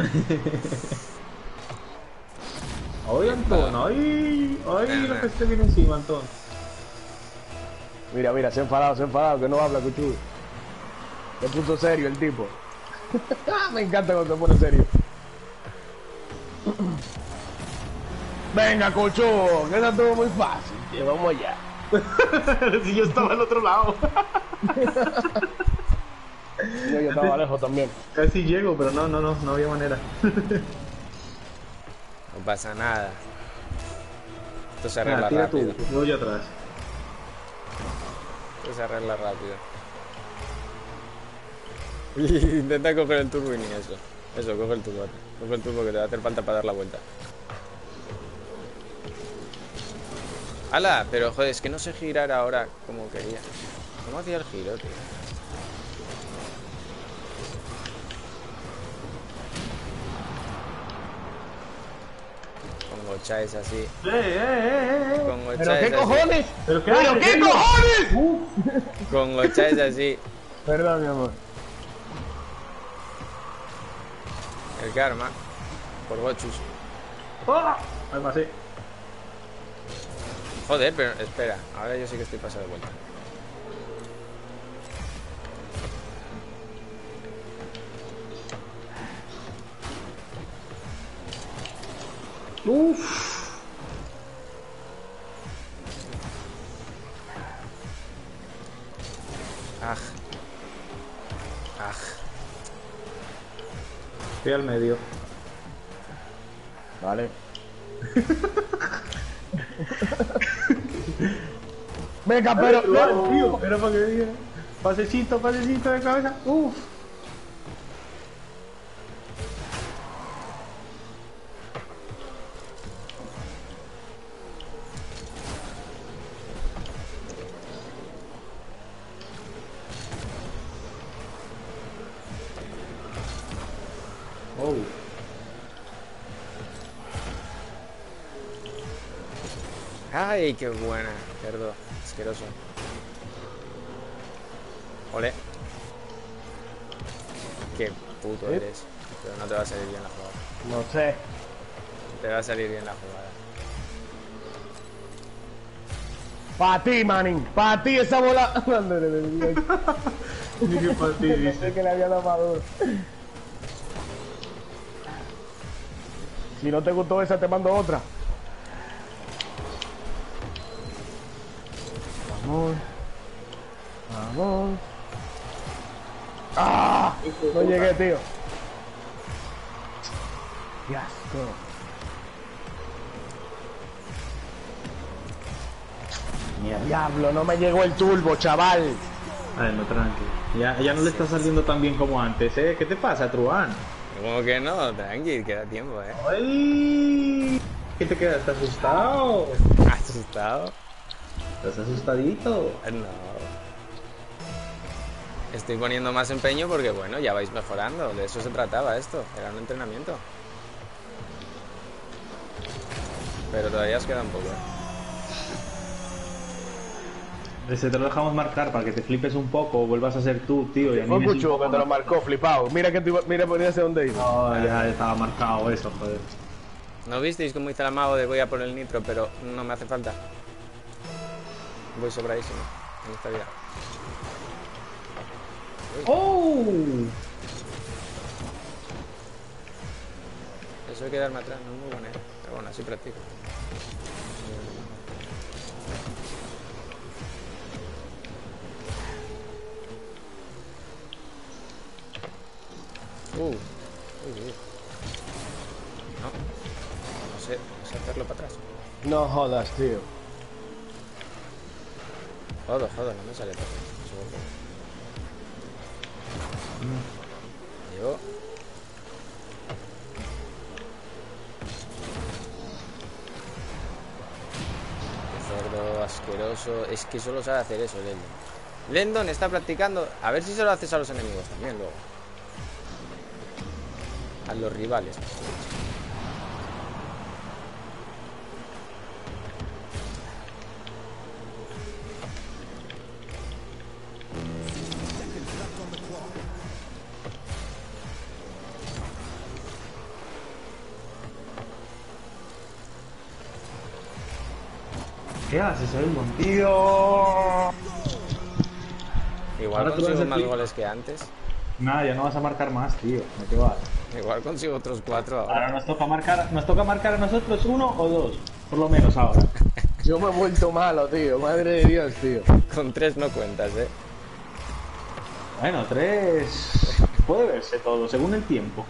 ¡Ay, Antón! ¡Ay! ¡Ay! Nah. Lo que se viene encima, Antón. Mira, mira, se ha enfadado, que no habla, cuchudo. Se puso serio el tipo. Me encanta cuando se pone serio. Venga, cuchudo, que eso estuvo muy fácil, tío, vamos allá. Si yo estaba al otro lado. Yo estaba lejos también. Casi llego, pero no había manera. No pasa nada. Esto se Nada, arregla tira tú, rápido. yo voy atrás. Esto se arregla rápido. Intenta coger el turbo y ni eso. Eso, coge el turbo. Coge el turbo que te va a hacer falta para dar la vuelta. ¡Hala! Pero joder, es que no sé girar ahora como quería. ¿Cómo hacía el giro, tío? Con gochais así. Con ¿Pero gochais qué así. cojones? ¿Pero qué ¿Pero haces, qué tío? cojones? Con gochais así. Perdón, mi amor. El karma. Por gochus. ¡Ah! Me pasé. Joder, pero espera. Ahora yo sí que estoy pasado de vuelta. Uff. Aj. Aj. Estoy al medio. Vale. Venga, pero... Tío, era para que diga. Pasecito de cabeza. Uff. Oh. Ay, qué buena. Cerdo. Asqueroso. Ole. Qué puto eres. Pero no te va a salir bien la jugada. No sé. Te va a salir bien la jugada. Pa' ti, manín. Pa' ti esa bola. Ni que para ti, dice. Pensé que le había dado maduro. Si no te gustó esa, te mando otra. Vamos. Vamos. ¡Ah! No llegué, tío. ¡Qué asco! Mierda. Diablo, no me llegó el turbo, chaval. Ay, no, tranqui. Ya no le está saliendo tan bien como antes, ¿eh? ¿Qué te pasa, Truán? Como que no, tranqui, queda tiempo, ¡Ay! ¿Qué te quedas? ¿Estás asustado? ¿Asustado? ¿Estás asustadito? No. Estoy poniendo más empeño porque, bueno, ya vais mejorando. De eso se trataba esto. Era un entrenamiento. Pero todavía os queda un poco, Ese te lo dejamos marcar para que te flipes un poco o vuelvas a ser tú, tío. Y a mí Fue me es un mucho poco que te lo más- marcó, flipado. Mira que mira, hacia dónde iba. No, ya estaba marcado eso, joder. ¿No visteis cómo hice el amago de voy a por el nitro, pero no me hace falta? Voy sobradísimo en esta vida. ¡Oh! Eso hay que darme atrás, no es muy buena, pero bueno, así practico. Uy. sé hacerlo para atrás. No jodas, tío. Joder, no me sale todo. Llevo. Qué cerdo asqueroso. Es que solo sabe hacer eso, Lendon. Lendon está practicando. A ver si se lo haces a los enemigos también luego. A los rivales. ¿Qué haces, Eldon, tío? Igual Ahora tú consigo vas a más decir- goles que antes. Nada, ya no vas a marcar más, tío. ¿De qué vas? Igual consigo otros 4 ahora. Ahora nos toca marcar a nosotros 1 o 2. Por lo menos ahora. Yo me he vuelto malo, tío. Madre de Dios, tío. Con 3 no cuentas, Bueno, 3. Puede verse todo, según el tiempo.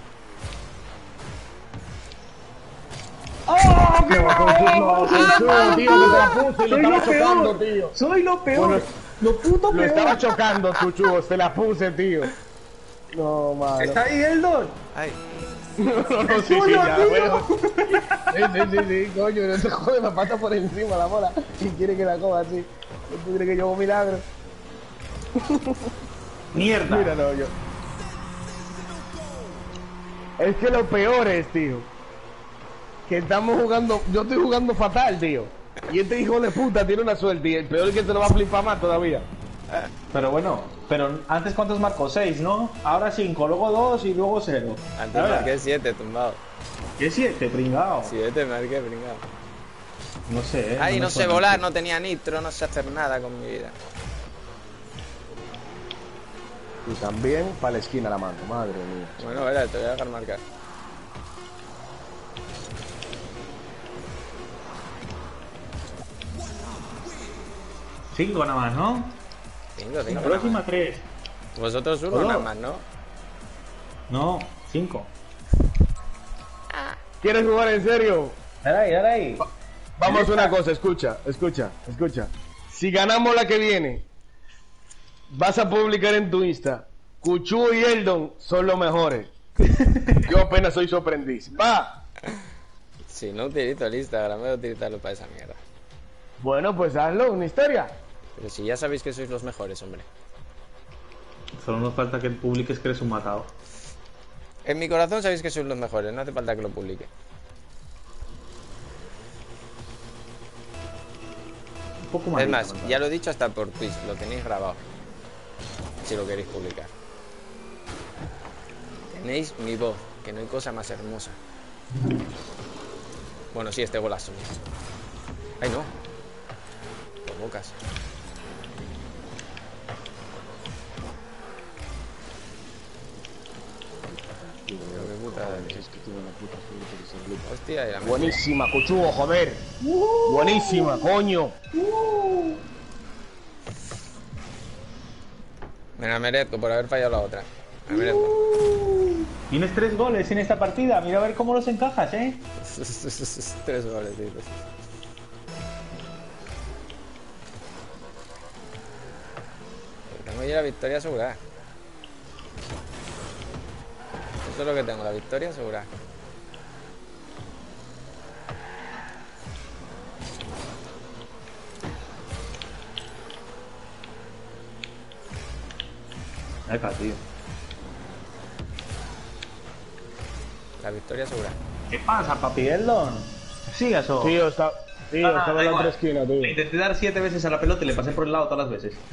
¡Oh, qué No, tío, que te la puse y lo estaba chocando, tío. Soy lo peor. Bueno, lo puto Lo peor. estaba chocando, tu chugo. Te la puse, tío. No, mano. ¿Está ahí, Eldon? Ay, No, sí, tuyo, ya, tío. bueno. Sí, coño, no te jodes, me pasa por encima la bola y quiere que la coja así. ¿Tú crees que yo hago milagro? Mierda. Mira, no, yo. Es que lo peor es, tío, que estamos jugando, yo estoy jugando fatal, tío. Y este hijo de puta tiene una suerte y el peor es que te lo va a flipar más todavía. Pero bueno, antes ¿cuántos marcó? 6, ¿no? Ahora 5, luego 2 y luego 0. antes marqué 7, tumbado. ¿Qué 7, pringao? 7 marqué, pringado. No sé, Ay, me no sé suena. volar, no tenía nitro, no sé hacer nada con mi vida. Y también para la esquina la mando, madre mía. Bueno, verá, te voy a dejar marcar. Cinco nada más, ¿no? 5, La 5. próxima 3. Vosotros uno Hola. nada más, ¿no? No, 5. ¿Quieres jugar en serio? Dale ahí. Vamos a una cosa, escucha. Si ganamos la que viene, vas a publicar en tu Insta, Cuchu y Eldon son los mejores. Yo apenas soy su aprendiz. ¡Va! Si no utilizo el Instagram, voy a utilizarlo para esa mierda. Bueno, pues hazlo, una historia. Pero si ya sabéis que sois los mejores, hombre. Solo nos falta que publiques que eres un matado. En mi corazón sabéis que sois los mejores, no hace falta que lo publique. Un poco Es más. más, ya lo he dicho hasta por Twitch, lo tenéis grabado. Si lo queréis publicar. Tenéis mi voz, que no hay cosa más hermosa. Bueno, sí, este golazo. Ay, no. Por bocas. Pero qué puta de- Hostia, y la mierda. Buenísima, Cuchugo, joder. Buenísima, coño. Me la merezco por haber fallado la otra. Me la merezco. Tienes 3 goles en esta partida. Mira a ver cómo los encajas, ¿eh? 3 goles, sí. Tengo ya la victoria asegurada. Eso es lo que tengo, la victoria asegurada. Epa, tío. La victoria asegurada. ¿Qué pasa, papi Eldon? ¿Sigas o? Tío, estaba en da la otra igual. esquina, tío. Le intenté dar 7 veces a la pelota y le pasé por el lado todas las veces.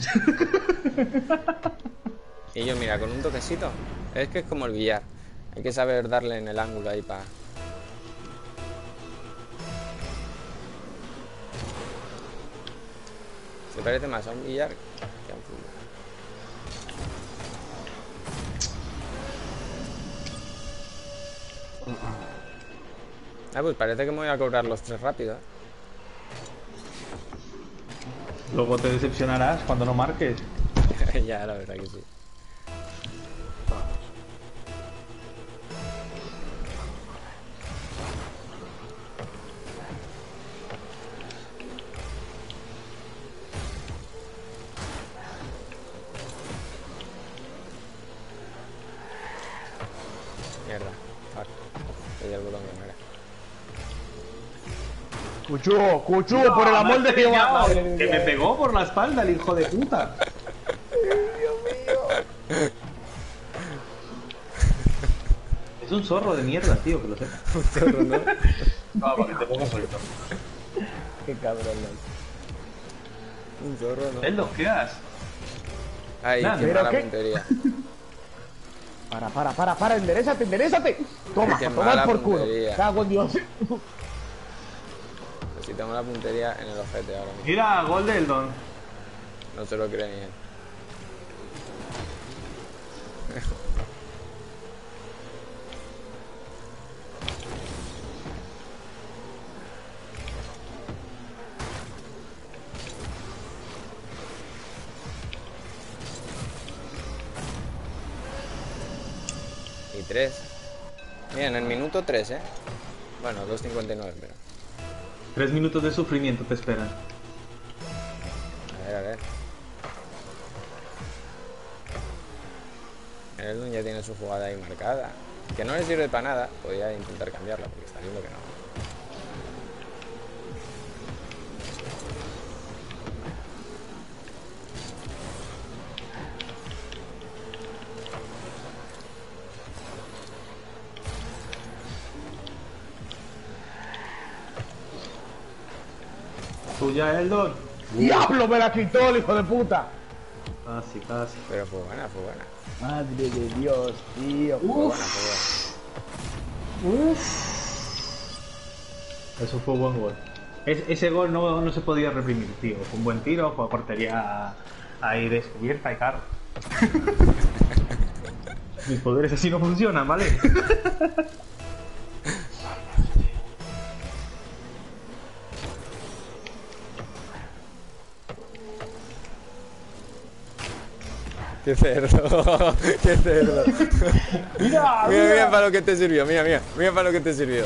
Y yo, mira, con un toquecito. Es que es como el billar. Hay que saber darle en el ángulo ahí para... Se parece más a un billar que a un fútbol. Ah, pues parece que me voy a cobrar los 3 rápido, ¿eh? Luego te decepcionarás cuando no marques. Ya, la verdad que sí. Le di el botón que no era. Cuchugo, por el amor de Jehová. Madre de Que Dios. me pegó por la espalda el hijo de puta. Es un zorro de mierda, tío, que lo sepa. Zorro, ¿no? No, para que te pongas solito. Qué cabrón, Un zorro, ¿no? Eldo, ¿qué has? Ay, Nada, qué ¿pero mala qué? puntería. Para, enderezate. Toma, Qué a tomar mala por culo. puntería. Cago en Dios. Pues si tengo la puntería en el ojete ahora mismo. Mira, gol de Eldon. No se lo cree ni él. Y 3. Mira, en el minuto 3, ¿eh? Bueno, 2.59, pero... 3 minutos de sufrimiento te esperan. A ver. El Eldon ya tiene su jugada ahí marcada. Que no le sirve para nada. Podría intentar cambiarla, porque está viendo que no. Tuya, Eldon. ¡Diablo, me la quitó el hijo de puta! Casi, casi. Pero fue buena, fue buena. Madre de Dios, tío. Fue buena, fue buena. Eso fue buen gol. Ese gol no se podía reprimir, tío. Fue un buen tiro, fue a portería ahí descubierta y claro. Mis poderes así no funcionan, ¿vale? ¡Qué cerdo! ¡Qué cerdo! Mira, Mira para lo que te sirvió, mira para lo que te sirvió.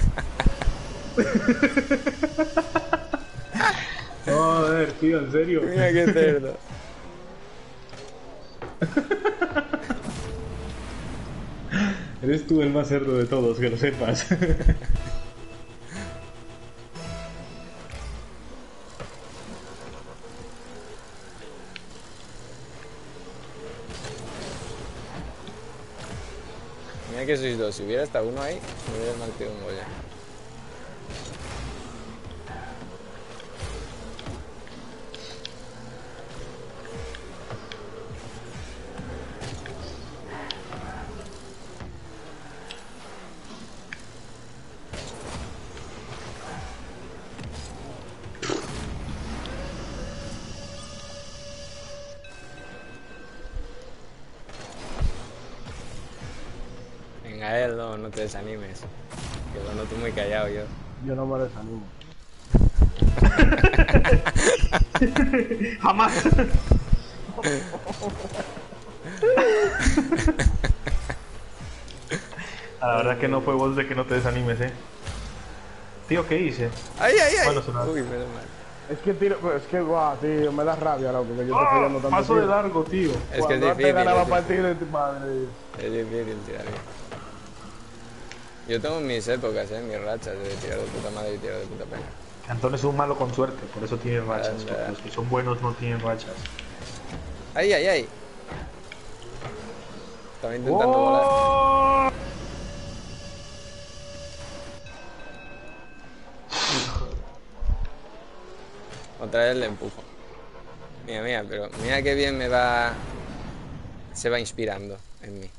Joder, tío, en serio. Mira qué cerdo. Eres tú el más cerdo de todos, que lo sepas. Mira que sois dos. Si hubiera estado uno ahí, me hubiera metido un gol ya. Venga, no te desanimes. Que lo noto muy callado yo. Yo no me desanimo. ¡Jamás! La verdad es que no fue voz de que no te desanimes, Tío, ¿qué hice? ¡Ay! Bueno, se me- Uy, menos mal. Es que tiro, es que guau, tío, me da rabia, loco, que yo te fallando tanto. Paso de tiro. largo, tío. Es que es Cuando antes difícil. ganaba Es partidos, madre de Dios. difícil tirar bien. Yo tengo mis épocas, mis rachas de tirar de puta madre y tirar de puta pena. Antón es un malo con suerte, por eso tiene rachas. Anda. Porque los que son buenos no tienen rachas. ¡Ay! Estaba intentando volar. ¡Oh! Otra vez le empujo. Mira, pero mira qué bien me va... Se va inspirando en mí.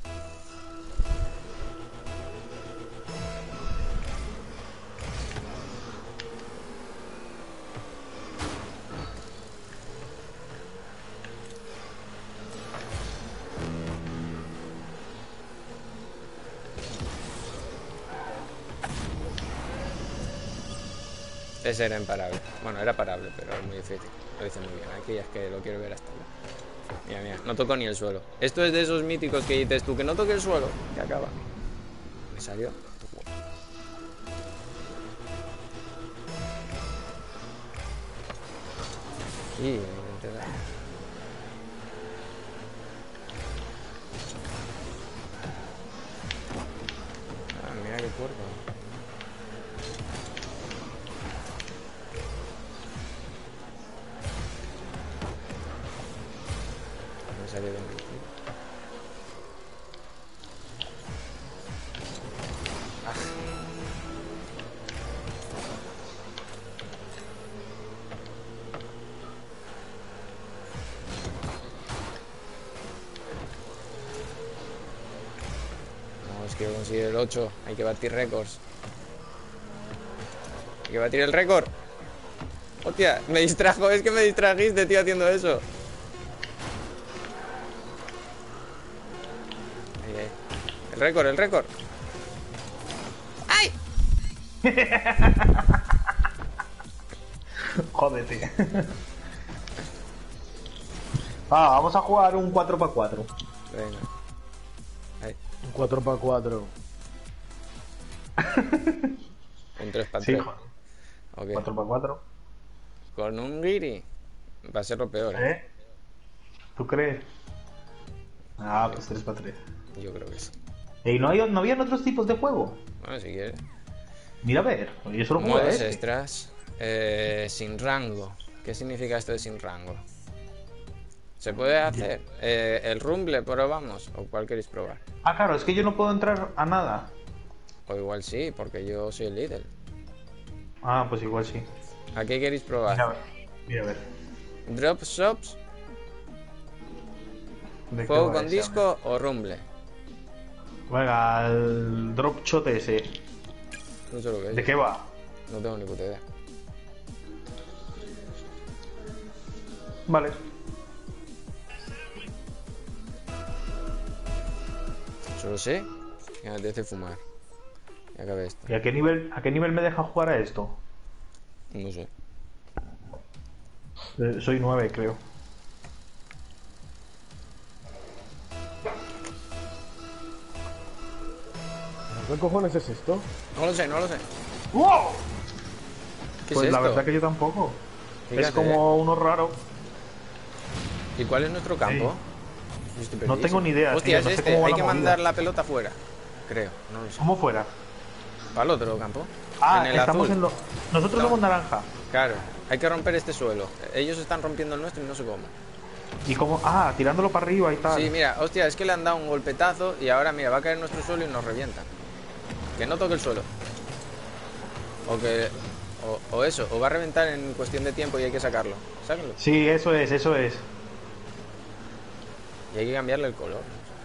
Ese era imparable. Bueno, era parable, pero es muy difícil. Lo hice muy bien. Aquí es que lo quiero ver hasta allá. Mira, no toco ni el suelo. Esto es de esos míticos que dices tú, que no toque el suelo. Que acaba. Me salió. Y me intenté dar. Mira qué acuerdo. Me salió de mi equipo. Quiero conseguir el 8, hay que batir récords. Hay que batir el récord. Hostia, me distrajo, es que me distrajiste, tío, haciendo eso. Ahí, ahí. El récord, el récord. ¡Ay! Jódete. Vamos a jugar un 4x4. Venga. Ahí. Un 4x4. Un 3x3. Sí, Ok. 4x4. Con un guiri. Va a ser lo peor, ¿eh? ¿Eh? ¿Tú crees? Ah, pues 3x3. Yo creo que sí. ¿Y no habían otros tipos de juego? Bueno, si quieres. Mira a ver, yo solo juego a Modos este. extras. Sin rango. ¿Qué significa esto de sin rango? ¿Se puede hacer? El Rumble probamos. ¿O cuál queréis probar? Ah, claro, es que yo no puedo entrar a nada. O igual sí, porque yo soy el líder. Ah, pues igual sí. ¿A qué queréis probar? Mira a ver. Mira a ver. ¿Drop shops? ¿De qué ¿Juego va con ese? disco o Rumble? Venga, el drop shot ese. No sé lo que es. ¿De qué va? No tengo ni puta idea. Vale. Solo sé que me apetece fumar. Y acabé esto. ¿Y a qué nivel me deja jugar a esto? No sé. Soy 9, creo. ¿Qué cojones es esto? No lo sé, no lo sé. ¡Wow! ¿Qué Pues es la esto? verdad que yo tampoco. Fíjate, Es como uno raro. ¿Y cuál es nuestro campo? Yo estoy No perdidísimo. tengo ni idea, Hostia, tío, no es sé este. cómo va Hay la que movida. mandar la pelota fuera. Creo, no lo sé. ¿Cómo fuera? Para el otro campo. Ah, En el estamos azul. en lo... Nosotros somos naranja. Claro, hay que romper este suelo. Ellos están rompiendo el nuestro y no sé cómo. ¿Y cómo? Ah, tirándolo para arriba y tal. Sí, mira, hostia, es que le han dado un golpetazo y ahora, mira, va a caer en nuestro suelo y nos revientan. Que no toque el suelo. O que... O eso, o va a reventar en cuestión de tiempo y hay que sacarlo. Sáquenlo. Sí, eso es, eso es. Y hay que cambiarle el color.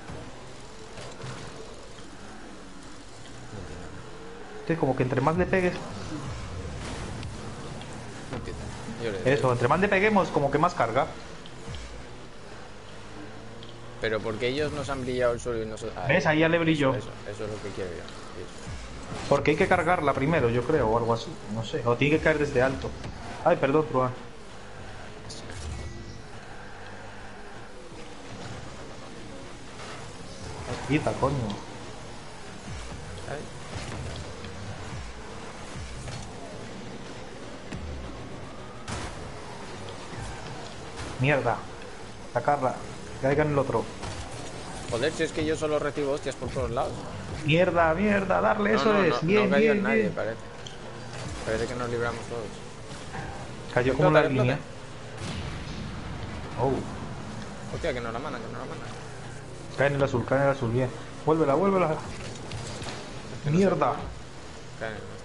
Sí, como que entre más le pegues... No entiendo. Yo le doy. Eso, entre más le peguemos, como que más carga. Pero porque ellos nos han brillado el suelo y nosotros... ¿Ves? Ahí ya le brilló. Eso es lo que quiero yo. Eso. Porque hay que cargarla primero, yo creo, o algo así. No sé. O tiene que caer desde alto. Ay, perdón, Truán. Quita, coño. Ay. Mierda. Sacarla. Caiga en el otro. Joder, si es que yo solo recibo hostias por todos lados. Mierda, mierda, darle, eso no, es. no, Bien, no cayó bien, en nadie, bien. parece. Parece que nos libramos todos. Cayó como la Explota, línea. Oh. Hostia, que nos la mandan, que nos la mandan. Cae en el azul, bien. Vuélvela, vuélvela. Mierda. Cae en el nuestro.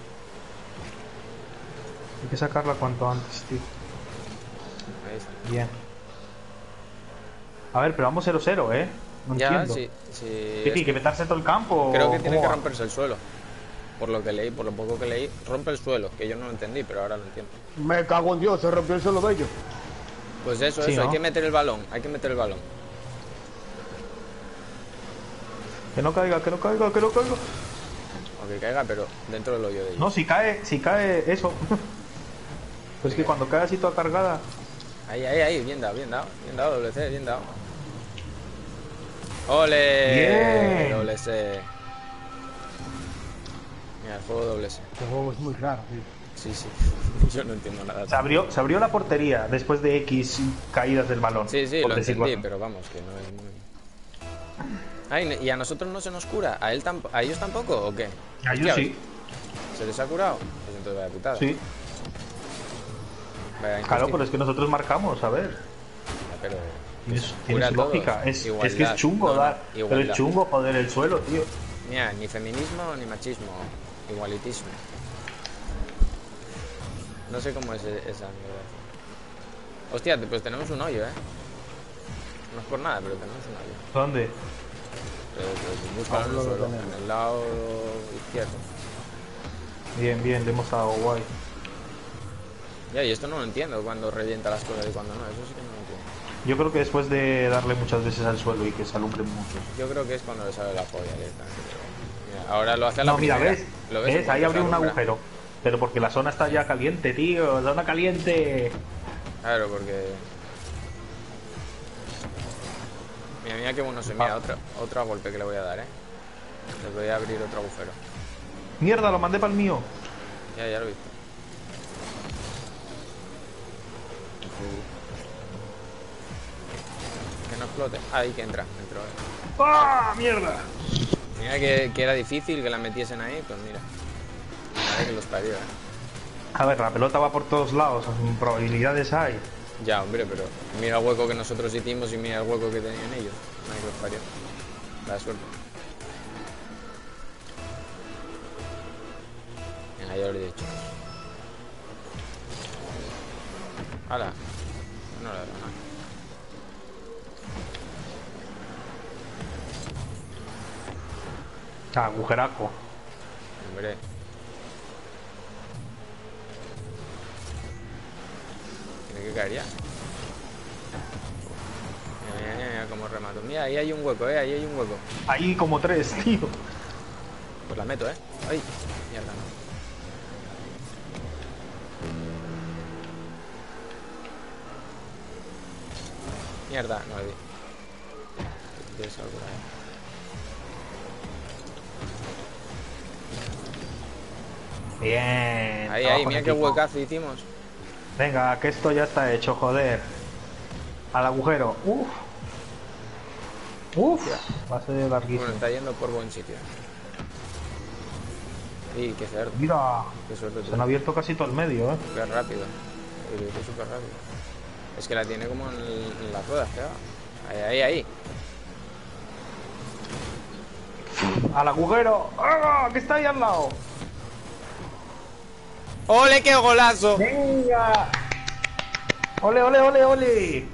Hay que sacarla cuanto antes, tío. Ahí está. Bien. A ver, pero vamos 0-0, ¿eh? No Ya, entiendo. sí. ¿Qué tiene que meterse todo el campo? Creo que ¿o tiene cómo que va? romperse el suelo. Por lo que leí, por lo poco que leí, rompe el suelo, que yo no lo entendí, pero ahora lo entiendo. Me cago en Dios, se rompió el suelo de ellos. Pues eso, Sí, eso, ¿no? hay que meter el balón, hay que meter el balón. Que no caiga, que no caiga, que no caiga. O que caiga, pero dentro del hoyo de ellos. No, si cae eso. Pues es que cuando cae así toda cargada. Ahí, bien dado, doble C, bien dado. ¡Ole! Bien. Doble C. Mira, el juego doble C. Este juego es muy raro, tío. Sí, sí. Yo no entiendo nada. Se abrió la portería después de X caídas del balón. Sí, por lo decirlo entendí, así. pero vamos, que no es muy... Ay, ¿y a nosotros no se nos cura? ¿A a ellos tampoco o qué? A ellos sí. ¿Se les ha curado? Pues entonces vaya putada. Sí. Vaya Claro, injusticia. pero es que nosotros marcamos, a ver. Ya, pero Tiene cura su a todos. lógica. Es que Igualdad. es chungo No, no, dar. Pero igualdad. es chungo joder el suelo, tío. Mira, ni feminismo ni machismo. Igualitismo. No sé cómo es esa mierda. Hostia, pues tenemos un hoyo, No es por nada, pero tenemos un hoyo. ¿Dónde? Búscalo en el suelo, en el lado izquierdo. Bien, bien, le hemos dado guay. Ya, y esto no lo entiendo, cuando revienta las cosas y cuando no, eso sí que no lo entiendo. Yo creo que después de darle muchas veces al suelo y que se alumbren mucho. Yo creo que es cuando le sale la polla directamente. Mira, ahora lo hace a la No, mira, primera. ¿ves? ¿Lo ¿Ves? cuando Ahí se abrió un alumbra? agujero. Pero porque la zona está ya caliente, tío. Zona caliente. Claro, porque... Mira, mira qué bueno se mira, otro golpe que le voy a dar, Le voy a abrir otro agujero. Mierda, lo mandé para el mío. Ya lo he visto. Que no explote. Ahí que entró. ¡Ah, mierda! Mira que era difícil que la metiesen ahí, pues mira. Madre que los parió, A ver, la pelota va por todos lados. Probabilidades hay. Ya, hombre, pero mira el hueco que nosotros hicimos y mira el hueco que tenían ellos. Madre que los parió. La suerte. Venga, ya lo he dicho. ¡Hala! No le he dado nada. Agujeraco. Hombre. Tiene que caer ya. Mira cómo remato. Mira, ahí hay un hueco, ahí hay un hueco. Ahí como 3, tío. Pues la meto, Ay, mierda, no. Mierda, no le di. Tienes algo Bien. ahí, trabajo en mira qué equipo. huecazo hicimos. Venga, que esto ya está hecho, joder. Al agujero. Uf. Uf. Va a ser larguísimo. Bueno, está yendo por buen sitio. Y qué cerdo. Mira. Qué suerte Se tú. han abierto casi todo el medio, Súper rápido. Qué súper rápido. Es que la tiene como en las ruedas, pegada. Ahí. Al agujero. ¡Ah! Que está ahí al lado. ¡Ole, qué golazo! Venga. Ole, ole, ole, ole.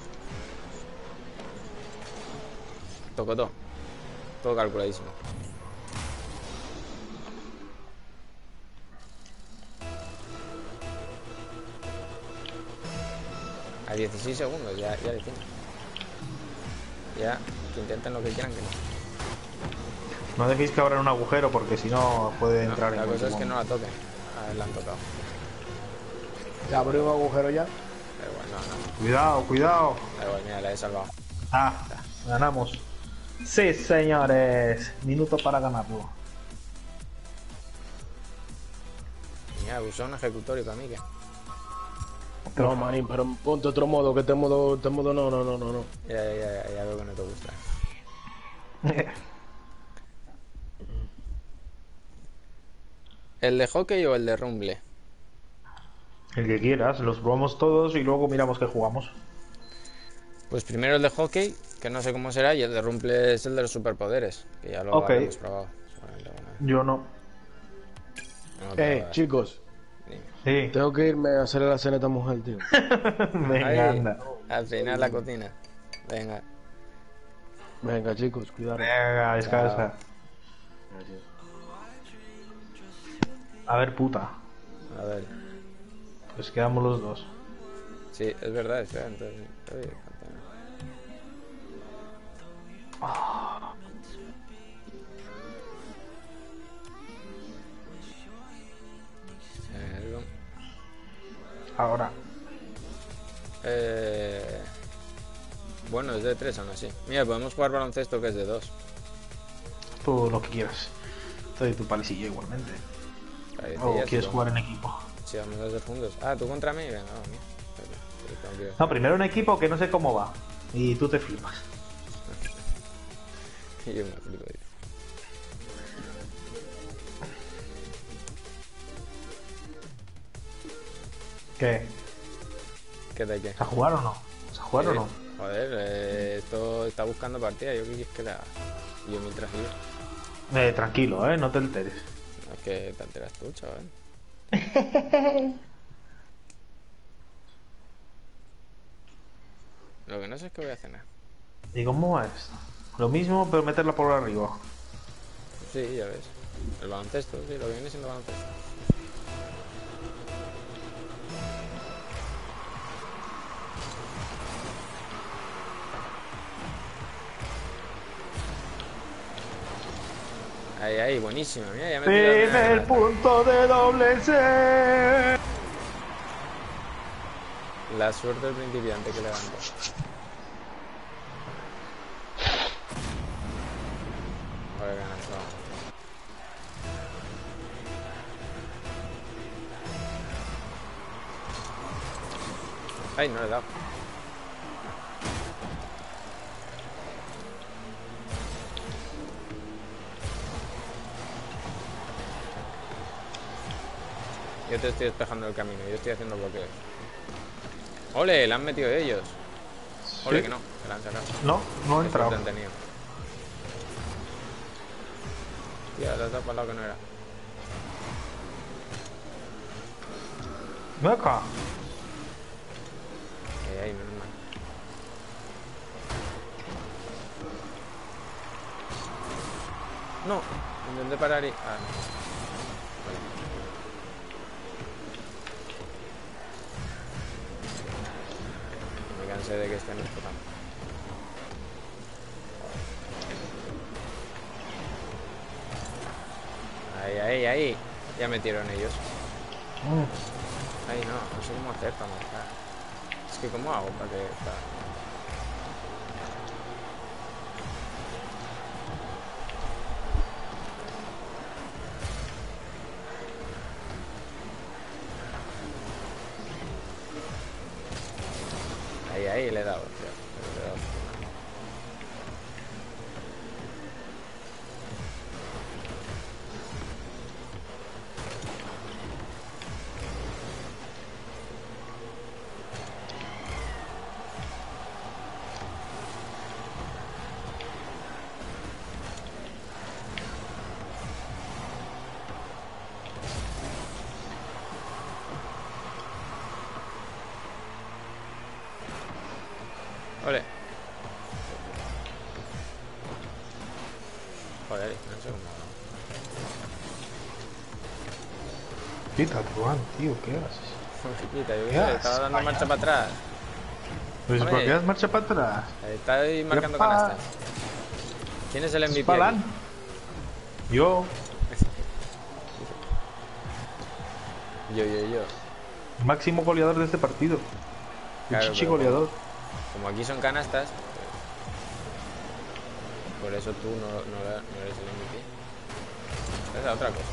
Tocó todo. Todo calculadísimo. A 16 segundos, ya decimos. Ya, que intenten lo que quieran que no. No dejéis que abran un agujero porque si no puede No, entrar la en cosa es cualquier que no momento. la toquen. A ver, la han tocado. ¿Te abrió un agujero ya? Da igual, no. Cuidado, cuidado. Da igual, mira, la he salvado. Ah, ganamos. Sí, señores. Minuto para ganarlo. Mira, usó un ejecutorio para mí que. No, manín, pero ponte otro modo, que este modo no. Ya veo que no te gusta. ¿El de hockey o el de rumble? El que quieras, los probamos todos y luego miramos qué jugamos. Pues primero el de hockey, que no sé cómo será, y el de rumble es el de los superpoderes, que ya lo Ok. habíamos probado. Seguramente alguna vez. Yo no. No, pero, Chicos, dime. Sí. tengo que irme a hacerle la cena a esta mujer, tío. Venga, Ahí, anda. al final la cocina. Venga. Venga, chicos, cuidado. Venga, descansa. A ver, puta. A ver. Pues quedamos los dos. Sí, es verdad, espera, entonces. Oye, Ahora. Bueno, es de 3 aún así. Mira, podemos jugar baloncesto que es de 2. Tú lo que quieras. Te doy tu palicillo igualmente. Ahí, O ya, quieres sí, jugar en equipo. Sí, vamos a ser juntos. Ah, ¿tú contra mí? Venga, vamos. Espérate, tengo que- No, primero en equipo que no sé cómo va. Y tú te flipas. Y yo me flipo, tío. ¿Qué? ¿Qué de qué? ¿Se a jugar o no? ¿Se a jugar o no? Joder, esto está buscando partida. ¿Yo qué quieres que le haga? Yo mientras yo. Tranquilo, no te alteres. No es que te alteras tú, chaval. Lo que no sé es que voy a cenar. ¿Y cómo va esto? Lo mismo, pero meterla por arriba. Sí, ya ves. El baloncesto, sí, lo que viene siendo baloncesto. Ahí, ahí, buenísima. Mira, ya me he tirado En el punto de doble C. la suerte del principiante que levantó. Ahora ganas, vamos. Ay, no le he dado. Yo te estoy despejando el camino, yo estoy haciendo bloqueos. ¡Ole! La han metido ellos. ¡Ole, ¿Sí? que no! Se la han sacado. No, no he Qué entrado. suerte han tenido. Tía, la has dado para el lado que no era. Ven acá. Ahí, menos mal. No, intenté parar y... Ah, no. Me cansé de que estén explotando. Ahí, ahí, ahí. Ya metieron ellos. Ahí no, no sé cómo hacer para marcar. Es que ¿cómo hago para que... Ahí, ahí le he dado, tío. Le he dado. Ole. Joder, no sé cómo. Quita, Juan, tío, ¿qué haces? Quita, yo qué ¿Qué sé, haces, estaba dando payaso? marcha para atrás. Pues Oye. ¿por qué das marcha para atrás? Está ahí marcando Epa. canastas. ¿Quién es el MVP? Palan. aquí? Yo, Yo. máximo goleador de este partido. Claro, Chichi pero goleador. Como aquí son canastas, por eso tú no eres el MVP. Esa es otra cosa.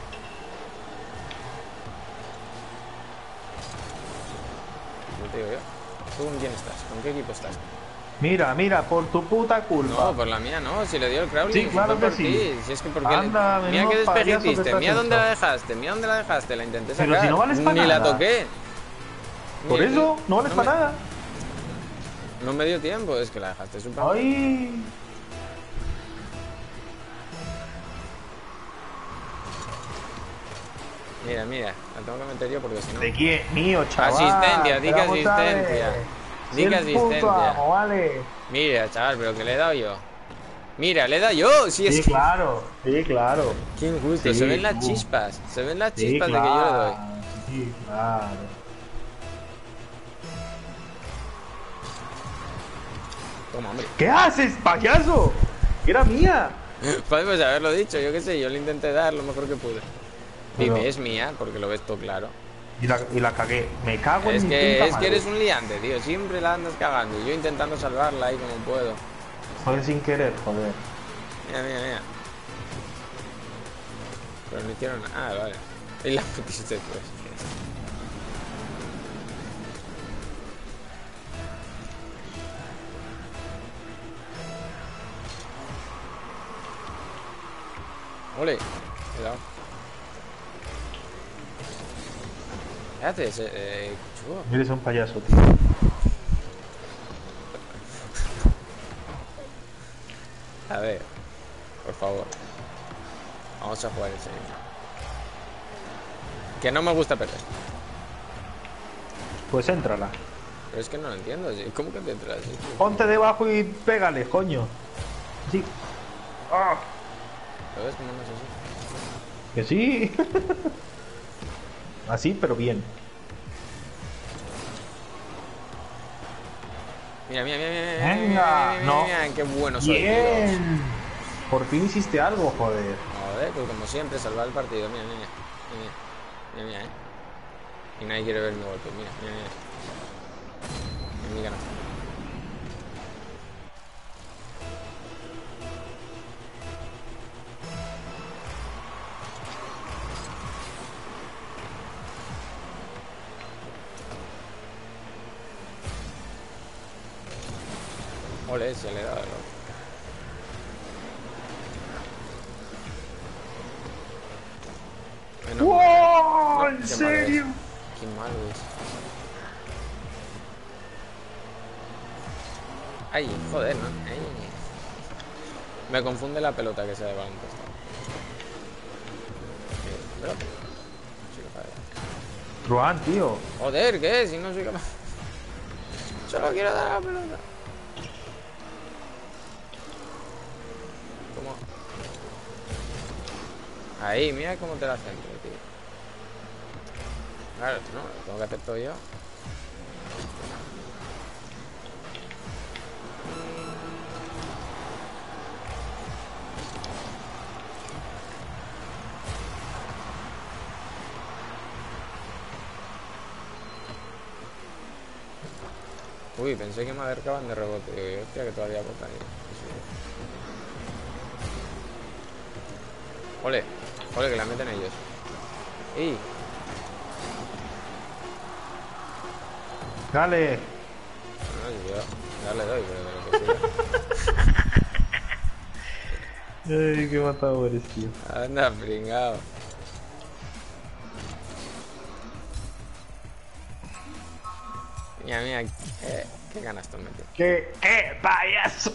Yo te digo yo. ¿Tú con quién estás? ¿Con qué equipo estás? Mira, mira, por tu puta culpa. No, por la mía no, si le dio el Crowley. Sí, claro fue que por sí. ti. Si es que porque Anda, mira menudo qué despeje payaso que hiciste, estás mira dónde la hecho. dejaste, mira dónde la dejaste, la intenté sacar. Pero si no vales pa' Ni la nada. toqué. Por Ni- eso, no vales para nada. No me dio tiempo, es que la dejaste súper. Ay. Mira, la tengo que meter yo porque si no. ¿De quién? Mío, chaval. Asistencia, di que Pero vamos a ver. asistencia. Di Sí, que el puto asistencia. amo, vale. Mira, chaval, pero que le he dado yo. Mira, le he dado yo. Si es Sí, que... claro. Sí, claro. Qué injusto, Sí, se ven las tú. chispas. Se ven las Sí, chispas de que yo le doy. Sí, claro. Toma, hombre. ¿Qué haces, payaso? Era mía. Joder, pues haberlo dicho, yo qué sé, yo le intenté dar lo mejor que pude. Pero- Dime, es mía, porque lo ves todo claro. Y la cagué. Me cago en Es mi que, puta es que madre. eres un liante, tío. Siempre la andas cagando. Y yo intentando salvarla ahí como puedo. Fue sin querer, joder. Mira. Pero no hicieron nada. Ah, vale. Y la metiste pues. Ole. Cuidado. ¿Qué haces? Chugo? Eres un payaso, tío. A ver. Por favor. Vamos a jugar en serio. Que no me gusta perder. Pues éntrala. Pero es que no lo entiendo. ¿Sí? ¿Cómo que te entras? ¿Sí? Ponte debajo y pégale, coño. Sí. ¡Ah! ¿Lo ves cómo no es así? Que sí. Así, pero bien. Mira, mira, mira, mira. Venga, mira, no. mira, qué bueno soy. Bien. Por fin hiciste algo, joder. Joder, pues como siempre, salvar el partido. Mira, mira, mira. Mira, mira, Y nadie quiere ver mi golpe. Mira, mira, mira. Mira, mira. Ole, se le da el otro. Bueno, ¡Wow! no, ¿En qué serio? malo es. Qué malo es. Ay, joder, ¿no? Ay. Me confunde la pelota que sea de baloncesto. Pelota. Soy capaz de... Ruan, tío. Joder, ¿qué? Si no soy capaz. Solo quiero dar a la pelota. ¿Cómo? Ahí, mira cómo te la centro, tío. Claro, no, lo tengo que hacer todo yo. Uy, pensé que me acercaban de rebote. Digo, hostia, que todavía bota ahí. Ole, ole, que la meten ellos. ¡Ey! Dale. No, yo ya le doy, pero de lo que sea. Ay, qué matado eres, tío. Anda, pringao. Mira, mira, qué ganas te metí. ¿Qué payaso?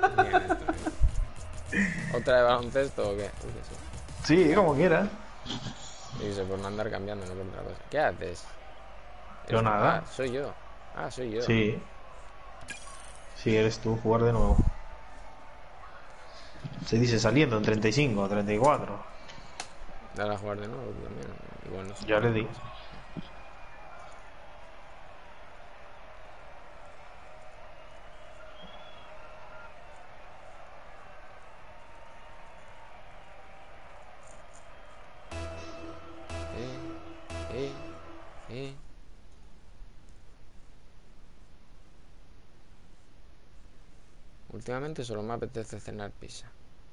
¿Otra de baloncesto o qué? Uy, Sí, como quieras. dice, por no andar cambiando, no por otra cosa. ¿Qué haces? Yo nada. Ah, soy yo. Ah, soy yo. Sí. Sí, eres tú, jugar de nuevo. Se dice saliendo en 35 o 34. Dale a jugar de nuevo también. Igual no sé. Ya le di. Eh. Últimamente solo me apetece cenar pizza.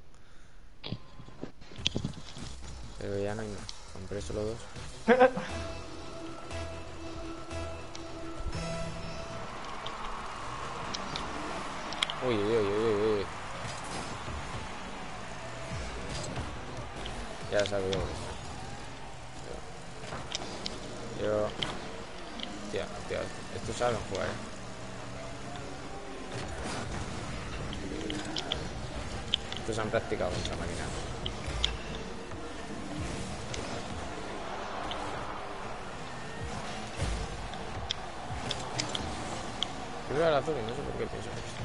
Pero ya no hay más. Compré solo 2. Uy, uy, uy, uy, uy. Ya sabes yo. Tío, estos saben jugar, Estos han practicado con esa máquina. Yo veo al azul y no sé por qué pienso esto.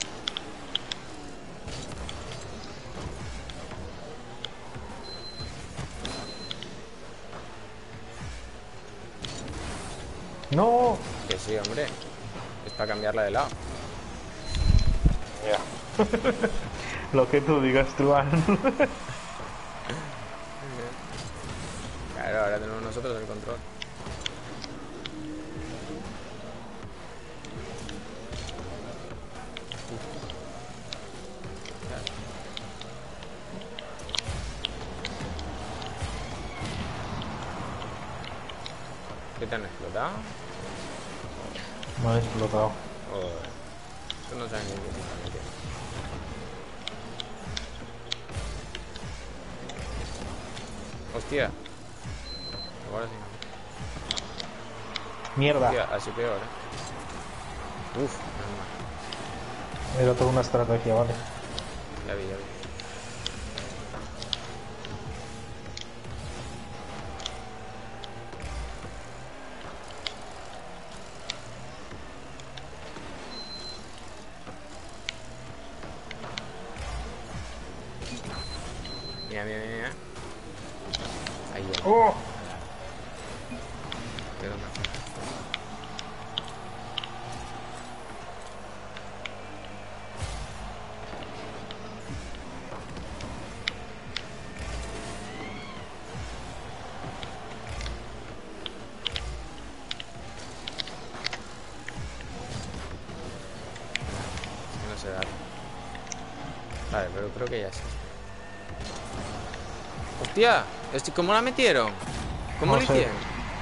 No. Que sí, hombre. Es para cambiarla de lado. Ya. Lo que tú digas, Truan. Claro, ahora tenemos nosotros el control. ¿Qué te han explotado? Me han explotado. Joder. Esto no saben ni qué se está metiendo. Hostia. Ahora sí. Mierda. Hostia, así peor, Uf, no, Era toda una estrategia, vale. ya vi, ya vi. Mira, mira, mira, mira. Ahí ya. ¡Oh! Quedó mejor. Es que no se da. Vale, pero creo que ya sí. ¡Hostia! ¿Cómo la metieron? ¿Cómo No lo sé. hicieron?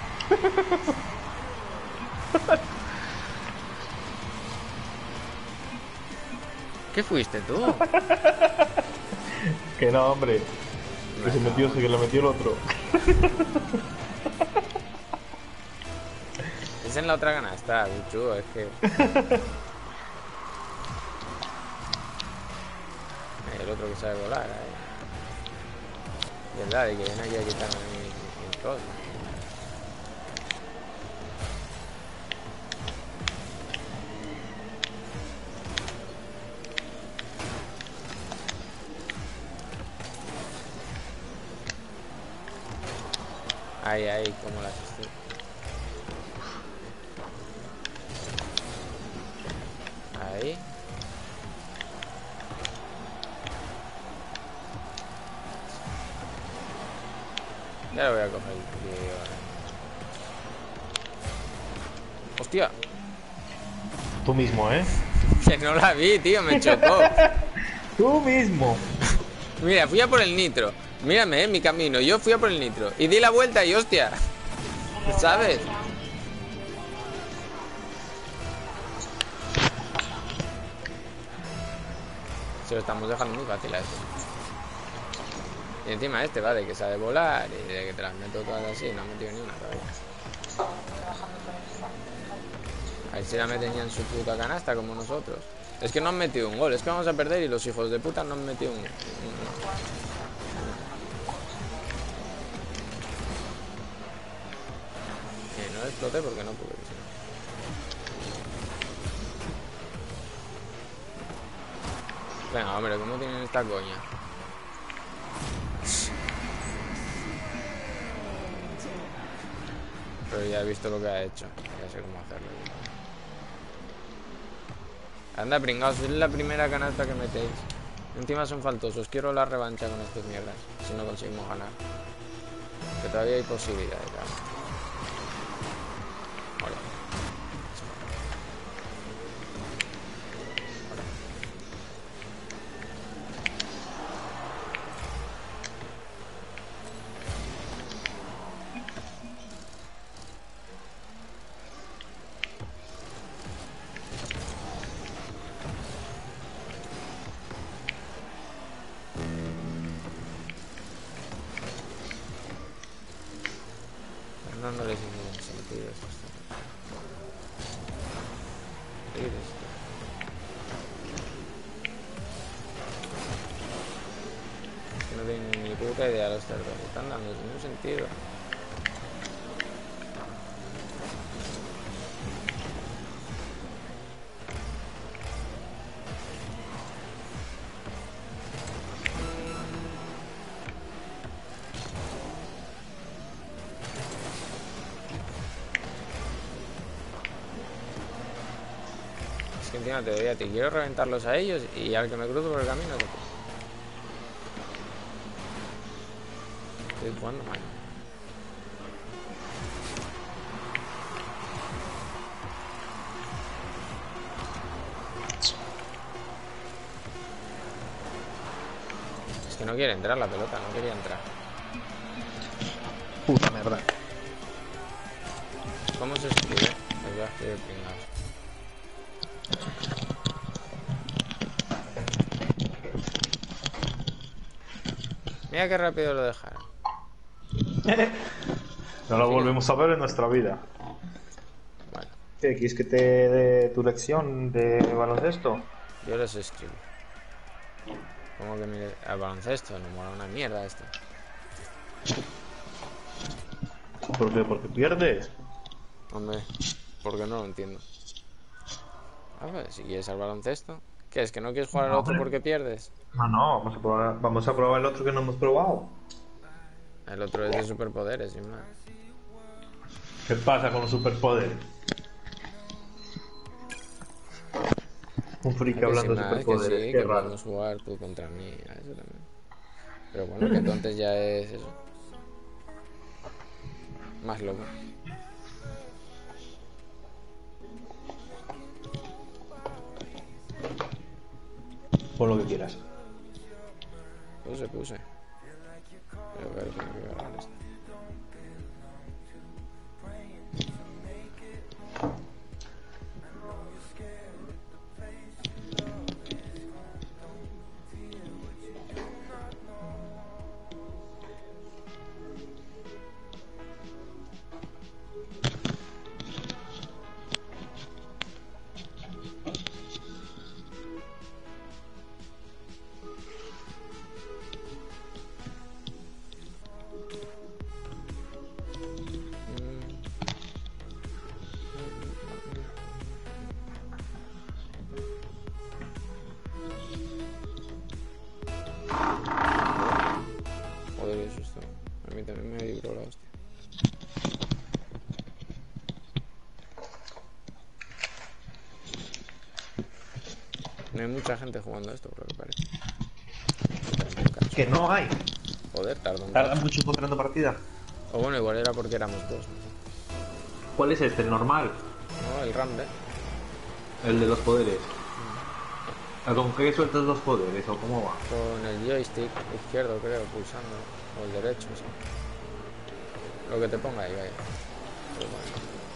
¿Qué fuiste tú? Que no, hombre. Que se metió ese, que le metió el otro. Es en la otra canasta, Bichu, es que... El otro que sabe volar, ahí. Verdad, y que viene aquí a quitarme mi cosa. Ahí, como las estoy. Ahí. Ya lo voy a coger el vídeo. Hostia, Tú mismo, ¿eh? que no la vi, tío, me chocó. Tú mismo. Mira, fui a por el nitro. Mírame, mi camino. Yo fui a por el nitro. Y di la vuelta y hostia. ¿Sabes? Se lo estamos dejando muy fácil a este. Y encima este, vale, que sabe volar y de que te las meto todas así, no ha metido ni una todavía. A ver si la meten ya en su puta canasta como nosotros. Es que no han metido un gol, es que vamos a perder y los hijos de puta no han metido un... no exploté porque no pude. Si no. Venga, hombre, ¿cómo tienen esta coña? Pero ya he visto lo que ha hecho. Ya sé cómo hacerlo. Anda, pringaos, es la primera canasta que metéis. Encima son faltosos. Quiero la revancha con estas mierdas. Si no conseguimos ganar. Que todavía hay posibilidades. Hola. Dándole sin ningún sentido esto. Es que no tienen ni puta idea los cerdos. Están dando sin ningún sentido. Es que encima te doy a ti. Quiero reventarlos a ellos y al que me cruzo por el camino te... Estoy jugando mal. Es que no quiere entrar la pelota, no quería entrar. Puta mierda. ¿Cómo se escribe? Les voy a escribir pringados. Mira qué rápido lo dejaron. No lo volvemos a ver en nuestra vida. Bueno, ¿Qué quieres que te dé tu lección de baloncesto? yo les escribo. ¿Cómo que mire al baloncesto? No mola una mierda esto. ¿Por qué? Porque pierdes. Hombre, porque no lo entiendo. A ver, si quieres al baloncesto. ¿Qué es? ¿Que no quieres jugar al No, otro hombre. porque pierdes? No, vamos a probar el otro que no hemos probado. El otro es de superpoderes, sin más. ¿Qué pasa con los superpoderes? Un friki Que hablando sin de más, que superpoderes, sí, qué que raro. podemos jugar tú contra mí, a eso también. Pero bueno, que entonces ya es eso. Más loco. Pon lo que quieras. Puse. Pero claro, tengo que agarrar esto. Joder, qué susto. A mí también me vibró la hostia. No hay mucha gente jugando esto, por lo que parece. Que no hay. Joder, tardó un Tarda rato. mucho encontrando partida. O bueno, igual era porque éramos dos, ¿no? ¿Cuál es este? ¿El normal? No, el Rambe. El de los poderes. ¿Con qué sueltas los poderes o cómo va? Con el joystick izquierdo, creo, pulsando. O el derecho, sí. Lo que te ponga ahí, vaya. Pero bueno.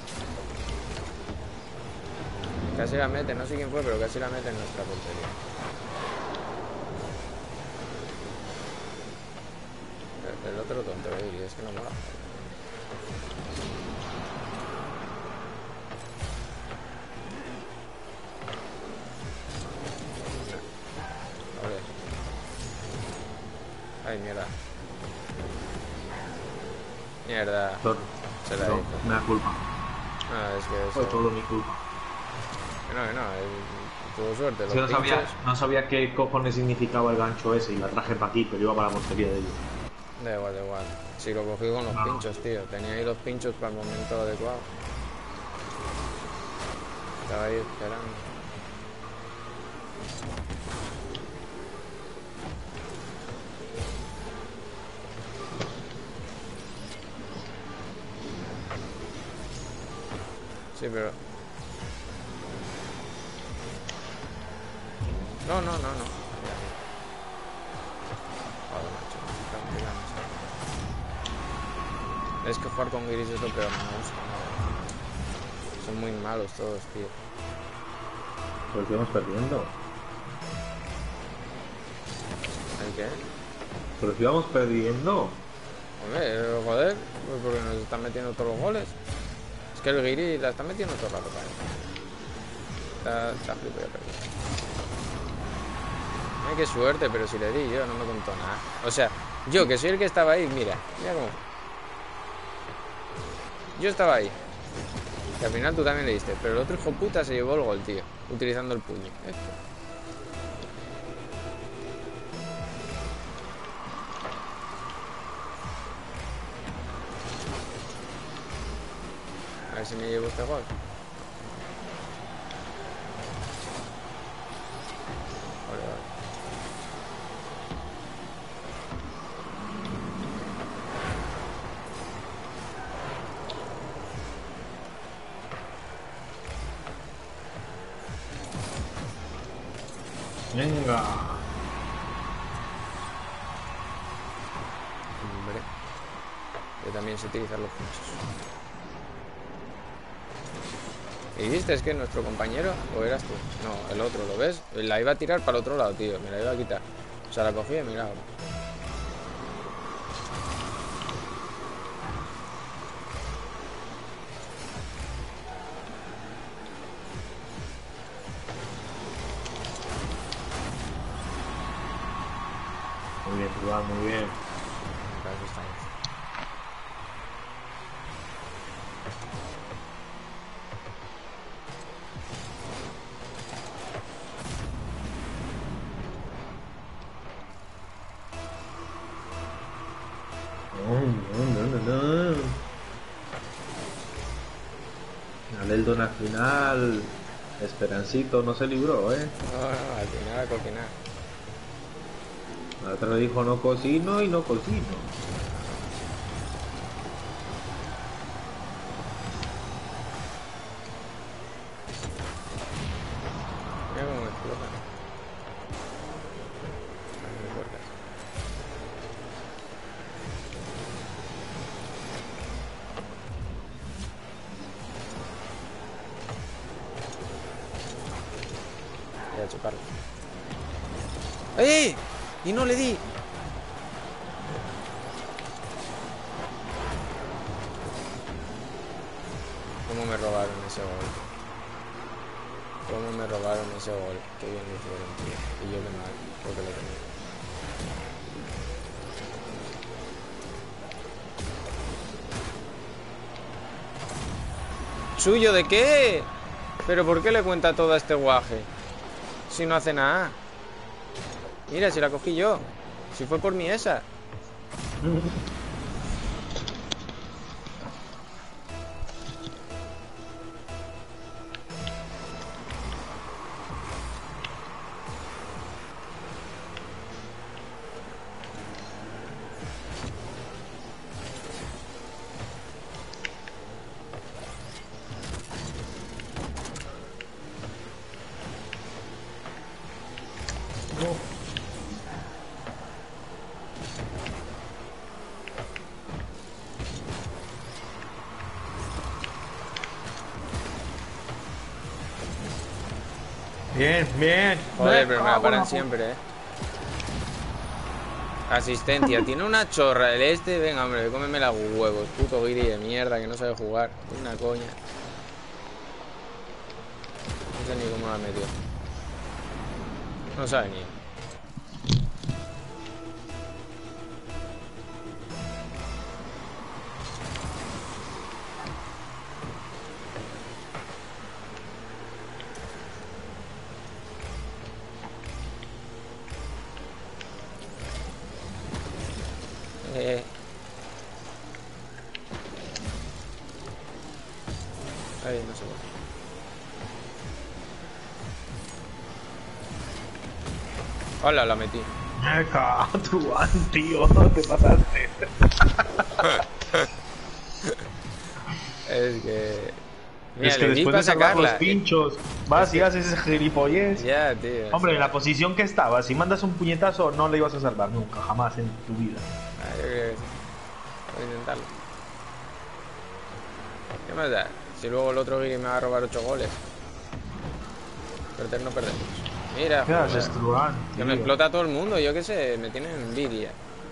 Casi la mete, no sé quién fue, pero casi la mete en nuestra portería. El otro tonto, y es que no mola. Vale. Ay, mierda. Mierda. Se la dijo. Me da culpa. No, es que Fue eso... todo mi culpa. Que no, tuvo suerte. Los Sí, pinchos... no sabía qué cojones significaba el gancho ese y la traje para aquí, pero iba para la portería de ellos. Da igual, da igual. Si lo cogí con los pinchos, tío. Tenía ahí los pinchos para el momento adecuado. Estaba ahí esperando. Sí, pero... No. Joder, macho. Tranquila. Es que jugar con Gris es lo peor, no me gusta nada. Son muy malos todos, tío. Pues íbamos perdiendo. ¿El qué? Pero si íbamos perdiendo. Hombre, joder, pues porque nos están metiendo todos los goles. Es que el Guiri la está metiendo todo el rato, Está flipado ya perdido. Ay, qué suerte, pero si le di yo, no me contó nada. O sea, yo que soy el que estaba ahí, mira cómo. Yo estaba ahí. Que al final tú también le diste, pero el otro hijo puta se llevó el gol, tío, utilizando el puño. A ver si me llevo este gol. Vale. Venga. Hombre. Yo también sé utilizar los pinchos. ¿Y viste? Es que nuestro compañero, ¿o eras tú? No, el otro, ¿lo ves? La iba a tirar para el otro lado, tío. Me la iba a quitar. O sea, la cogí y mira ahora. Va muy bien. Para eso estamos. No. Adeldo al final. Esperancito no se libró, No, al final a cocinar. La otra dijo no cocino y no cocino. Mira cómo me explota. Muy fuerte. Voy a chuparlo. ¡Eh! Y no le di. ¿Cómo me robaron ese gol? ¿Cómo me robaron ese gol? Qué bien lo hicieron, tío. Y yo qué mal, porque lo tenía. ¿Suyo de qué? ¿Pero por qué le cuenta todo a este guaje? Si no hace nada. Mira, si la cogí yo. Si fue por mí esa. Bien, bien. Joder, pero me la paran siempre, Asistencia, tiene una chorra el este. Venga, hombre, cómeme los huevos. Puto guiri de mierda que no sabe jugar. Una coña. No sé ni cómo la metió. No sabe ni. Ahí, no sé. Hola, la metí. Truán, tío, te pasaste. Es que... Mira, Es que le di después pa' de sacar los sacarla. pinchos, vas y haces ese gilipollez. Ya, tío. Hombre, en la posición que estaba, si mandas un puñetazo, no le ibas a salvar nunca, jamás en tu vida. Ah, yo creo que sí. Voy a intentarlo. ¿Qué más da? Si luego el otro guiri me va a robar 8 goles. Perder no perdemos. Mira, ¿Qué haces, joder. Truán? Que me explota todo el mundo, yo qué sé, me tienen envidia.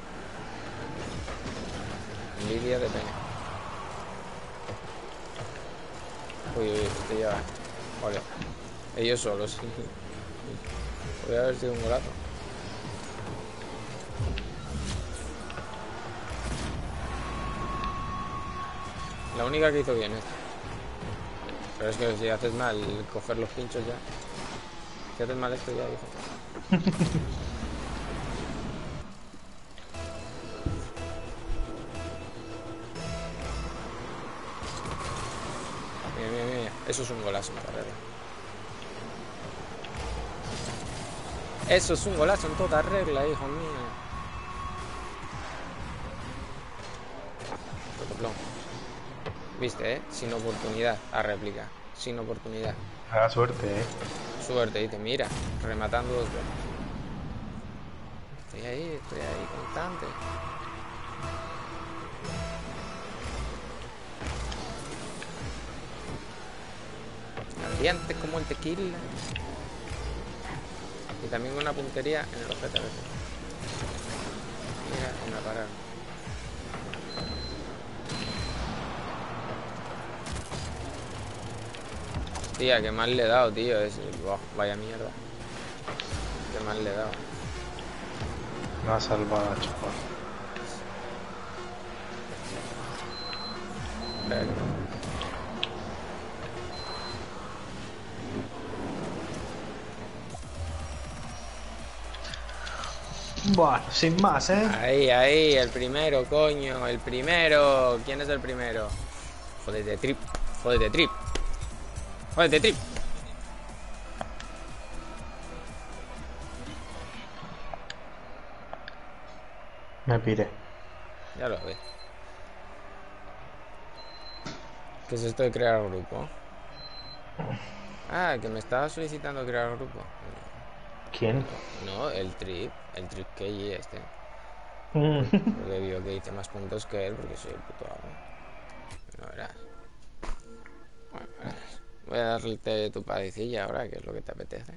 Envidia de pena. Uy, este lleva. Vale. Ellos solos. Podría haber sido un golazo. La única que hizo bien esta. Pero es que si haces mal coger los pinchos ya. Si haces mal esto ya, hijo. Mira, mira, mira. Eso es un golazo en carrera. Eso es un golazo en toda regla, hijo mío. Totoplón. Viste, sin oportunidad. A réplica. Sin oportunidad. Haga suerte, Suerte, dice, mira, rematando 2 veces. Estoy ahí, constante. Ardiente como el tequila. Y también una puntería en el ojete a veces. Mira, y me pararon. Tía, qué mal le he dado, tío. Buah, vaya mierda. Qué mal le he dado. Una salvada, chaval. Bueno, sin más, ¿eh? Ahí, el primero, coño, el primero. ¿Quién es el primero? Jódete, Trip. Jódete, Trip. Jódete, Trip. Me piré. Ya lo ves. ¿Qué es esto de crear grupo? Ah, que me estaba solicitando crear grupo. ¿Quién? No, el Trip KG este. Porque vio que hice más puntos que él porque soy el puto amo. No verás. Bueno, verás. Voy a darte tu padecilla ahora, que es lo que te apetece.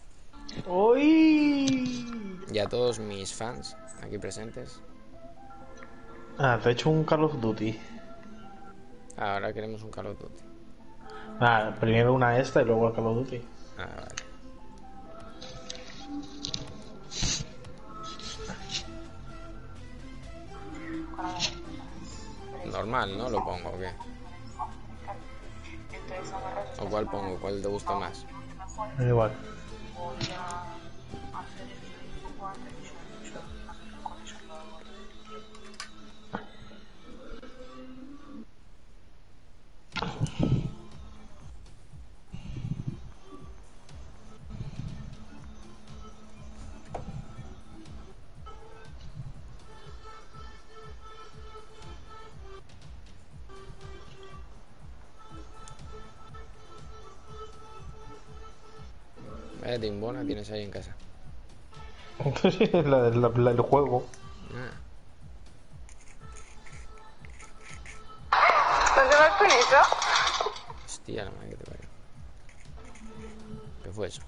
¡Uy! Y a todos mis fans aquí presentes. Ah, te he hecho un Call of Duty. Ahora queremos un Call of Duty. Ah, primero una esta y luego el Call of Duty. Ah, vale. Normal, ¿no? Lo pongo, ¿o qué? ¿O cuál pongo? ¿Cuál te gusta más? Igual. Vaya timbona tienes ahí en casa. El juego. Ah. ¿Dónde vas con eso? Hostia, la madre que te parió. ¿Qué fue eso?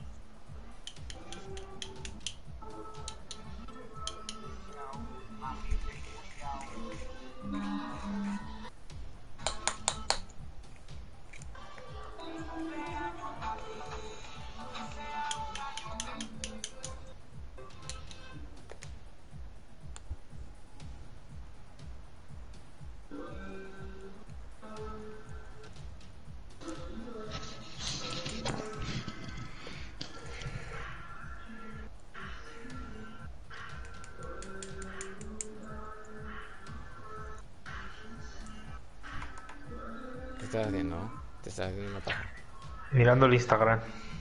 ¿Qué estás haciendo? Te estás haciendo una paja. Mirando el Instagram.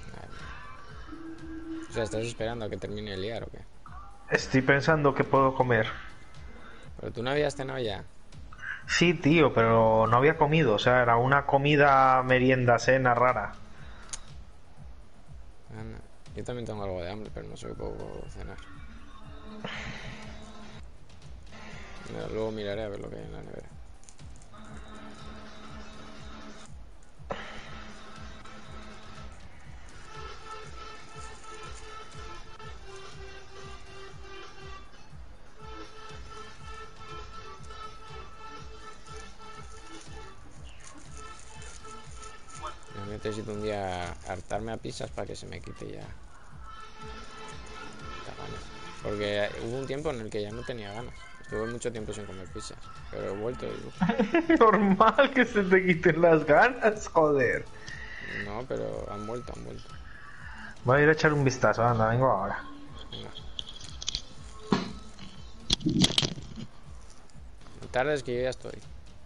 O sea, ¿estás esperando a que termine el liar o qué? Estoy pensando que puedo comer. Pero tú no habías cenado ya. Sí, tío, pero no había comido. O sea, era una comida, merienda, cena rara. Anda. Yo también tengo algo de hambre, pero no sé qué puedo cenar. Mira, luego miraré a ver lo que hay en la nevera. Yo necesito un día hartarme a pizzas para que se me quite ya las ganas. Porque hubo un tiempo en el que ya no tenía ganas. Estuve mucho tiempo sin comer pizzas, pero he vuelto y... Normal que se te quiten las ganas, joder. No, pero han vuelto. Voy a ir a echar un vistazo, anda, vengo ahora. Venga. No tardes que yo ya estoy.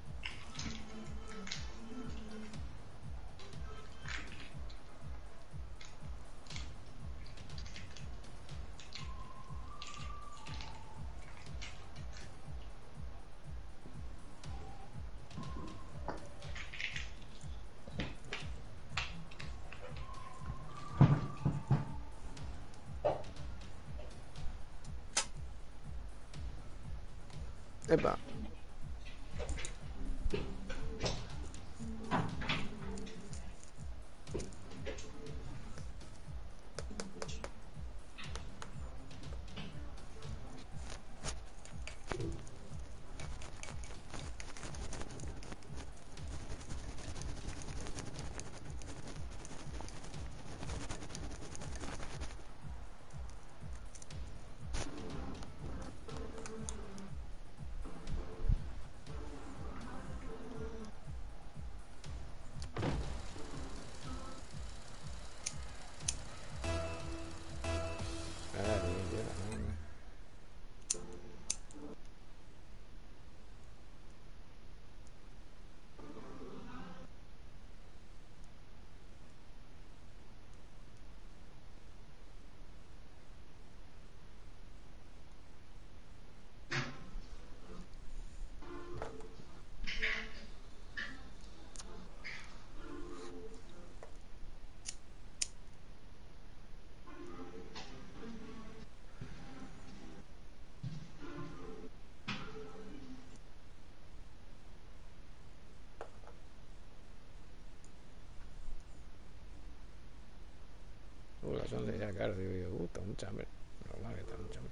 Epa. hambre ya, claro. Digo yo, tengo mucha hambre. Normal que tengo mucha hambre.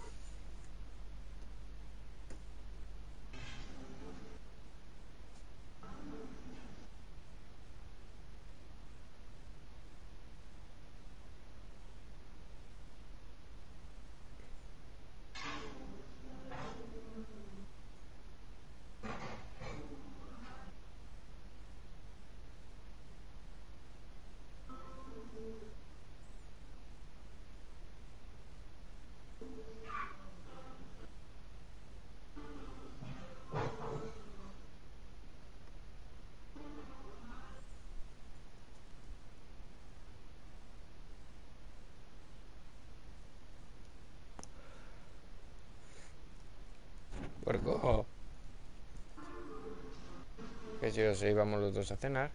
Puerco. Que si os íbamos los dos a cenar.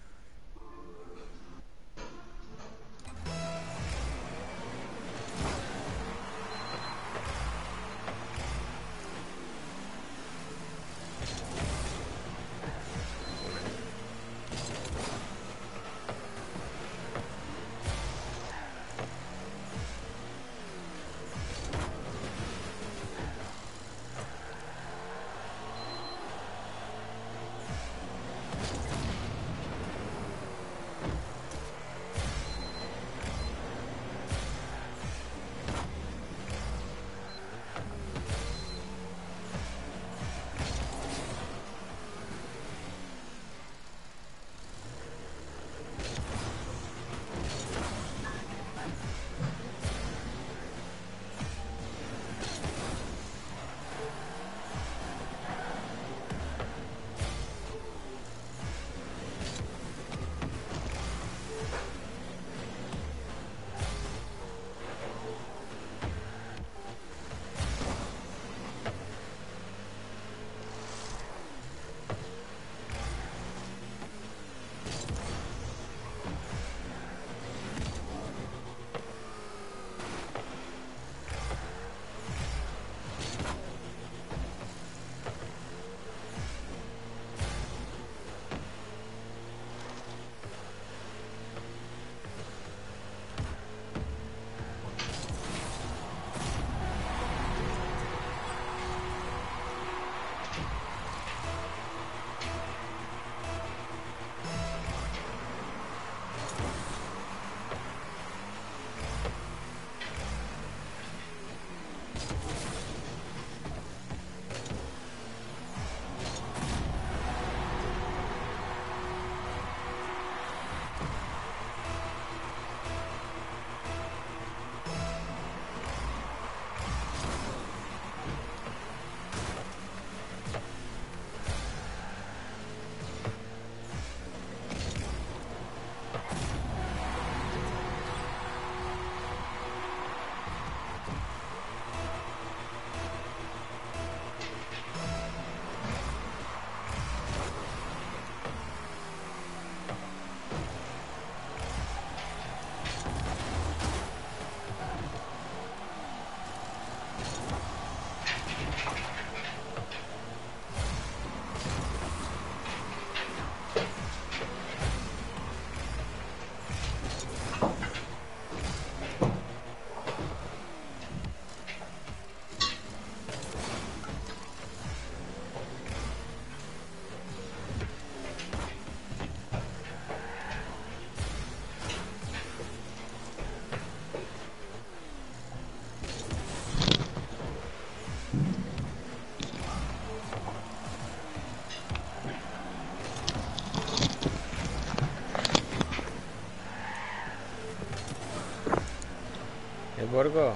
¿El puerco?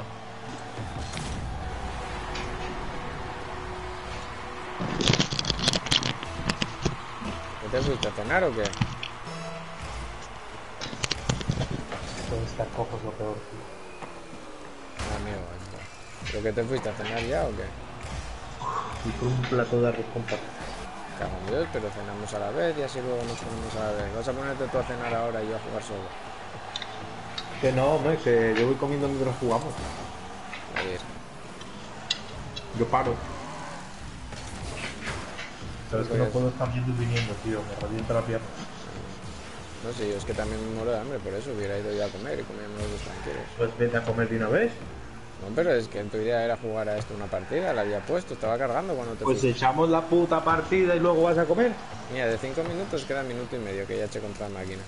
¿Qué te fuiste a cenar o qué? Todo está cojo es lo peor, tío. Amigo, ¿pero qué te fuiste a cenar ya o qué? Y por un plato de arroz con patatas. Cago en Dios, pero cenamos a la vez y así luego nos ponemos a la vez. ¿Vas a ponerte tú a cenar ahora y yo a jugar solo? Que no, hombre, que yo voy comiendo mientras jugamos. A ver. Yo paro. Pero es que no Pues- puedo estar yendo y viniendo, tío. Me revienta la pierna. No sé, yo es que también me muero de hambre, por eso hubiera ido ya a comer y comíamos los dos tranquilos. Pues vete a comer de una vez. No, pero es que en tu idea era jugar a esto una partida, la había puesto, estaba cargando cuando te Pues fuiste. echamos la puta partida y luego vas a comer. Mira, de 5 minutos queda minuto y medio que ya eché contra la máquina.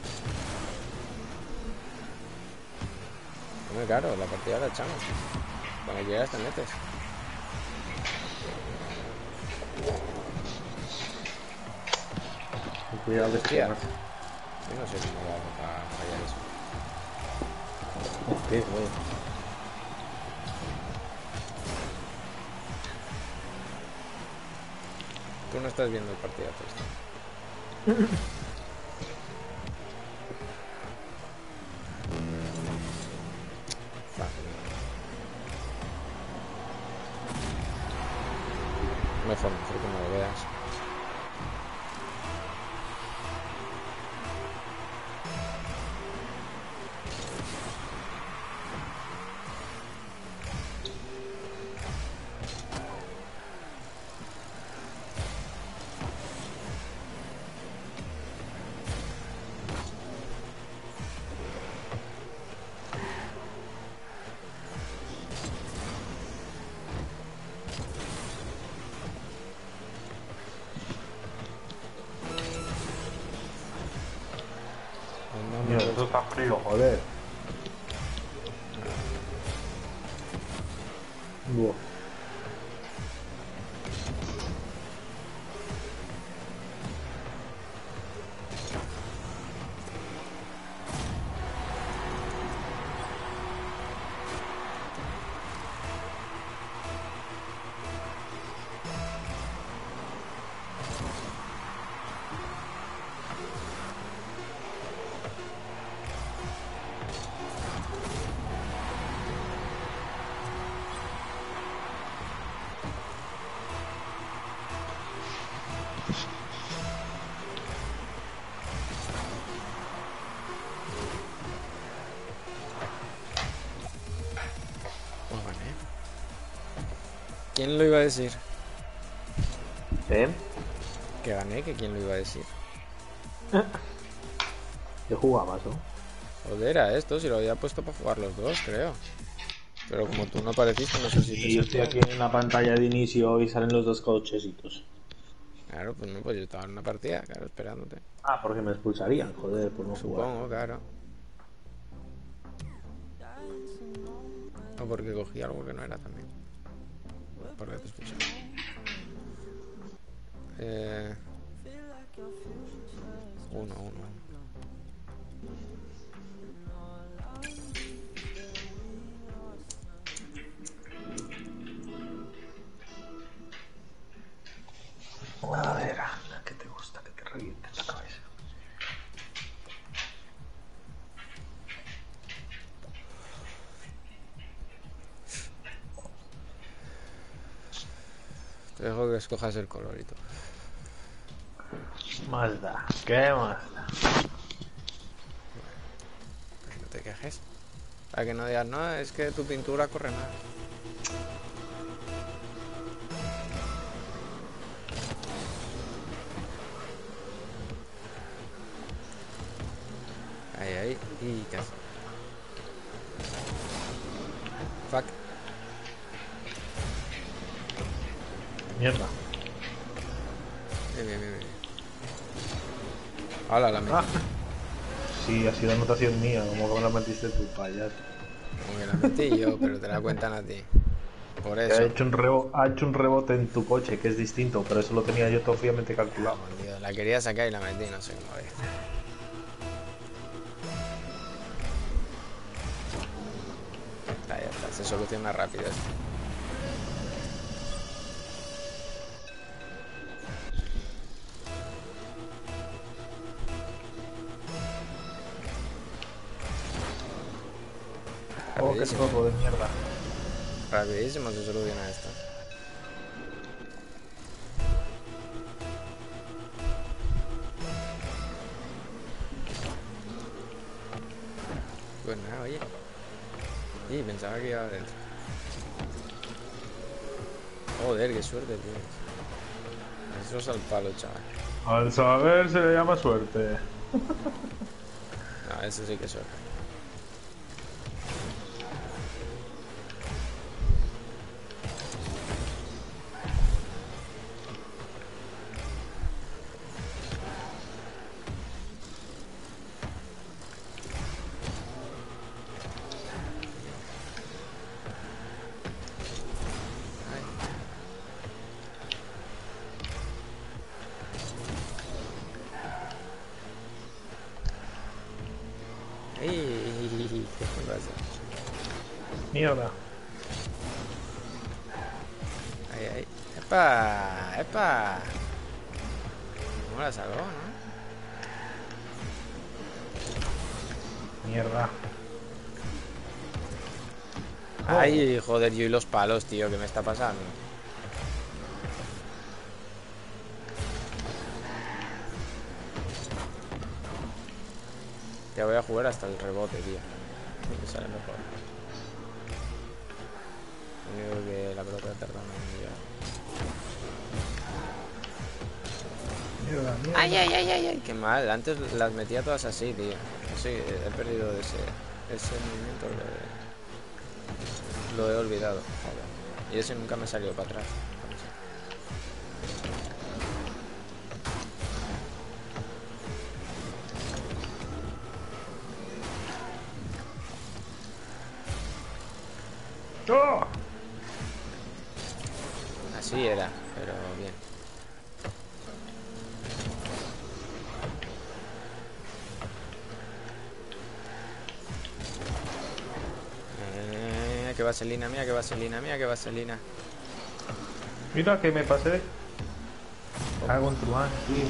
Muy claro, la partida la echamos. Cuando quieras te metes. Cuidado que Hostia. se Yo no sé cómo lo hago para fallar eso. Sí, güey. Tú no estás viendo el partidazo este. Mejor que no lo veas. Mira, esto está frío, joder. Buah. Pues gané. ¿Quién lo iba a decir? ¿Eh? Que gané, que quién lo iba a decir. ¿Qué jugabas, no? Joder, a esto, si lo había puesto para jugar los dos, creo. Pero como tú no apareciste, no sé si te Y yo estoy aquí en la pantalla de inicio y salen los dos cochecitos. Claro, pues no, pues yo estaba en una partida, claro, esperándote. Ah, porque me expulsarían, joder, por no jugar. Supongo, claro. O porque cogí algo que no era también. Porque te escuché. Uno. A ver, anda, ¿qué te gusta? Que te reviente la cabeza. Te dejo que escojas el colorito. Más da, ¿qué más da? Pues no te quejes. Para que no digas, no, es que tu pintura corre mal. Ahí, y casi. Fuck. Mierda. Bien. Hola, la metí. Sí, ha sido anotación mía, como que me la metiste tú, payaso. Como que la metí yo, pero te la cuentan a ti. Por eso. Ha hecho un rebote en tu coche, que es distinto, pero eso lo tenía yo todo fríamente calculado. Oh, Dios, la quería sacar y la metí, no sé cómo es. Ya está, se soluciona rápido esto. Oh, qué Rapidísimo. trozo de mierda. Rapidísimo se soluciona esto. Pues nada, oye. Y pensaba que iba adentro. Joder, qué suerte, tío. Eso es al palo, chaval. Al saber se le llama suerte. No, eso sí que sobra. ¡Ey! ¿Qué pasa? Mierda. ¡Ay, ay! ¡Epa! ¡Epa! ¿Cómo la salvó, no? Mierda. ¡Ay, joder! Yo y los palos, tío. ¿Qué me está pasando? Ya voy a jugar hasta el rebote, tío. Me sale mejor. Lo único que la pelota tarda en llegar. Mierda, mierda. ¡Ay, ay, ay, ay, ay! ¡Qué mal! Antes las metía todas así, tío. Eso he perdido ese movimiento. Lo he olvidado. Joder. Y ese nunca me salió para atrás. ¡Oh! Así era, pero bien. Qué vaselina mía, qué vaselina mía, qué vaselina. Mira que me pasé. Cago en tu madre, tío.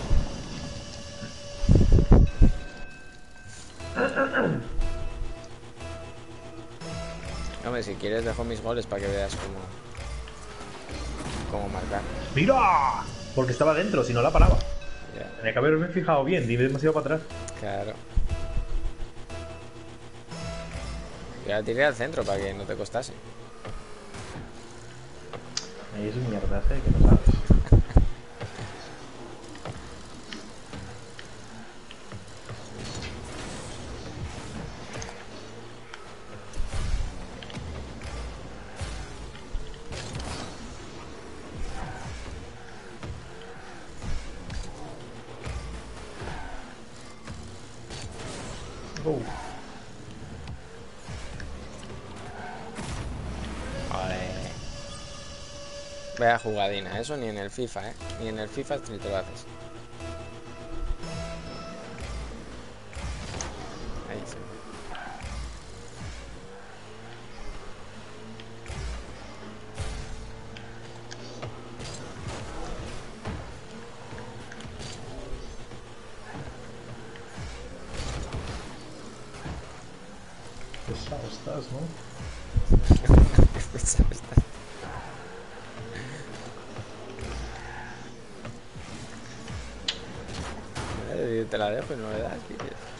Hombre, si quieres dejo mis goles para que veas cómo marcar. ¡Mira! Porque estaba dentro, si no la paraba. Ya, Tenía que haberme fijado bien, di demasiado para atrás. claro. Yo la tiré al centro para que no te costase. Ahí es mierda, que no sabes. Oh. Joder. Vaya jugadina, eso ni en el FIFA, ni en el FIFA ni te lo haces. Ahí sí. Pesado estás, ¿no? Te la dejo y no le das, tío.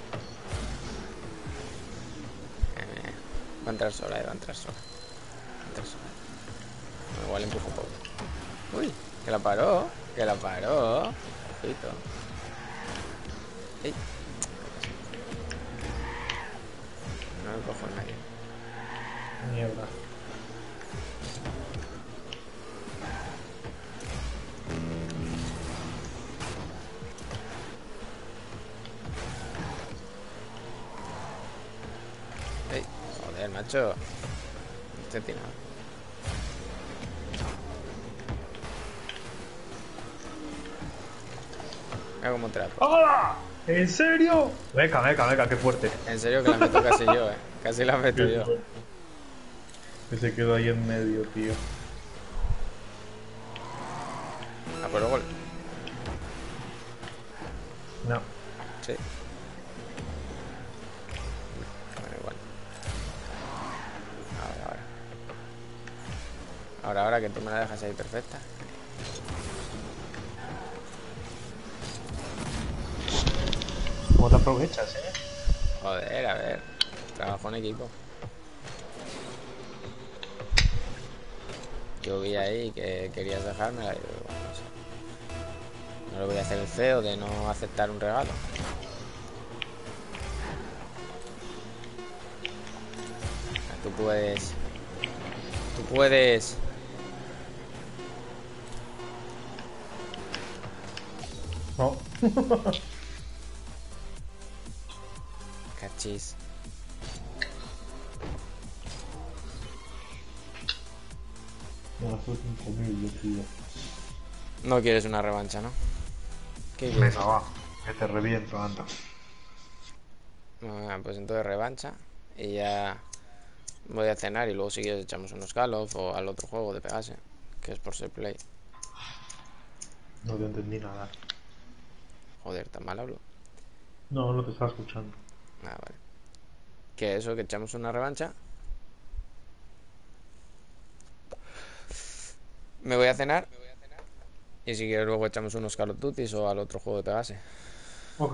Va a entrar sola, va a entrar sola. Va a entrar sola. No, igual empujo un poco. Uy, que la paró. Que la paró. Ojito. Ey. No me cojo a nadie. Mierda. Ey, joder, macho. Estoy tirado. Mira cómo trapo. ¡Hola! ¿En serio? Venga, venga, venga, qué fuerte. En serio que la meto casi yo, Casi la meto yo. Que se quedó ahí en medio, tío. A por el gol. No. Sí. Bueno, igual. Ahora que tú me la dejas ahí perfecta. ¿Cómo te aprovechas, Joder, a ver. Trabajo en equipo. Yo vi ahí que querías dejármela y digo, bueno, no sé. No le voy a hacer el feo de no aceptar un regalo. puedes. Tú puedes. No. Cachis. Me la fue 5.000, yo tío. No quieres una revancha, ¿no? ¿Qué quieres? Venga, va. Que te reviento, anda. Bueno, pues entonces revancha. Y ya voy a cenar y luego si quieres echamos unos Call of o al otro juego de Pegase, que es por ser play. No te entendí nada. Joder, tan mal hablo. No, no te estaba escuchando. Ah, vale. Que eso, que echamos una revancha. Me voy a cenar. Y si quieres luego echamos unos Call of Duty o al otro juego de Pegase. Ok.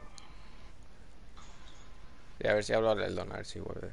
Y a ver si hablo al Eldon, a ver si vuelve.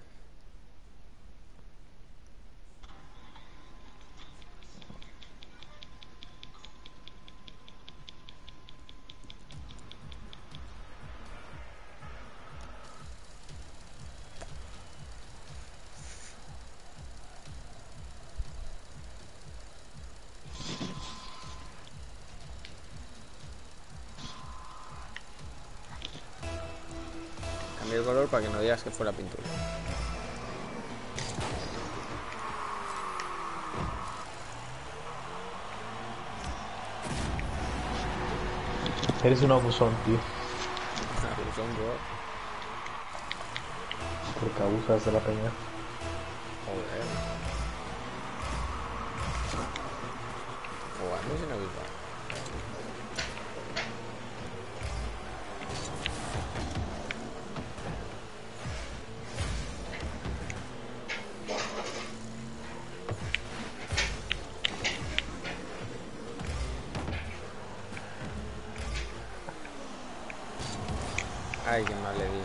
Cambié el color para que no digas que fue la pintura. Eres un abusón, tío. Abusón, bro. Porque abusas de la peña. Joder. Jugando sin abusar. Ay, qué mal le di.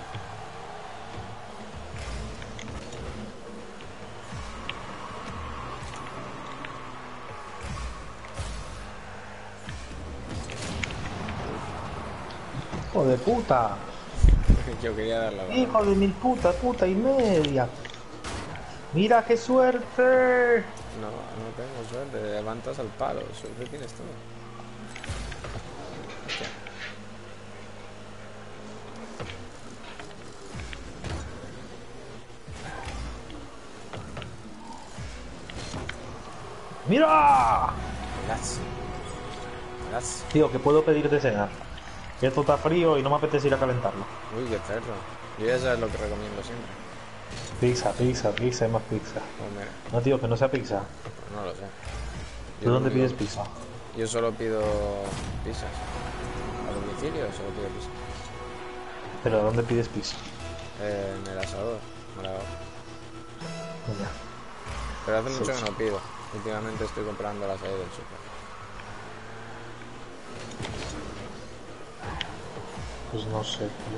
¡Hijo de puta! Yo quería dar la bala. ¡Hijo de mil puta, puta y media! ¡Mira qué suerte! No, no tengo suerte. Levantas al palo. Suerte tienes tú. Hostia. ¡Mira! Las. Las. Tío, que puedo pedirte cenar. Que esto está frío y no me apetece ir a calentarlo. Uy, qué perro. Yo ya sabes lo que recomiendo siempre. Pizza, pizza, pizza y más pizza. Pues mira, No, tío, que no sea pizza. pues no lo sé. ¿Tú dónde lo único- pides pizza? Yo solo pido pizzas. A domicilio solo pido pizzas. ¿Pero dónde pides pizza? En el asador. Me la hago. Mira. Pero hace mucho Sí. que no pido. Últimamente estoy comprando las ahí del super. Pues no sé, tío.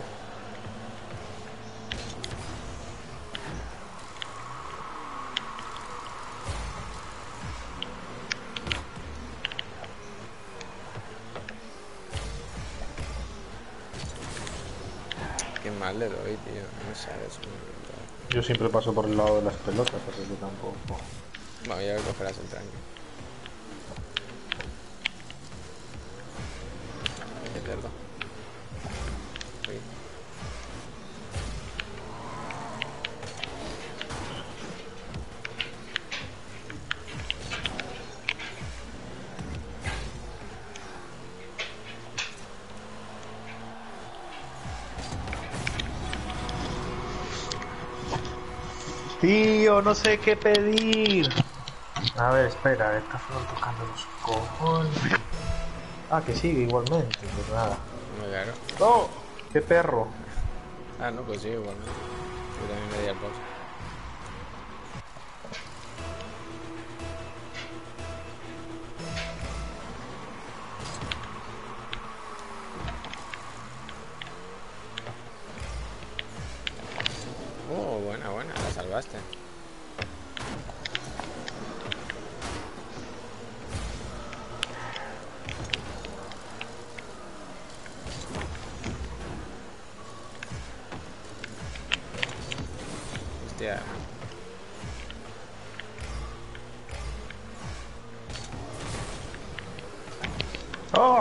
Qué mal le doy, tío. No sabes. Yo siempre paso por el lado de las pelotas, así que tampoco. Bueno, ya cogerás el tranqui. Qué cerdo. Uy. Tío, no sé qué pedir. A ver, espera, está tocando los cojones. Ah, que sigue igualmente, pues nada. Muy caro. ¡Oh! ¡Qué perro! Ah, no, pues sí, igual. Yo también me di al box. Oh, buena, buena, la salvaste. Hostia. ¡Oh!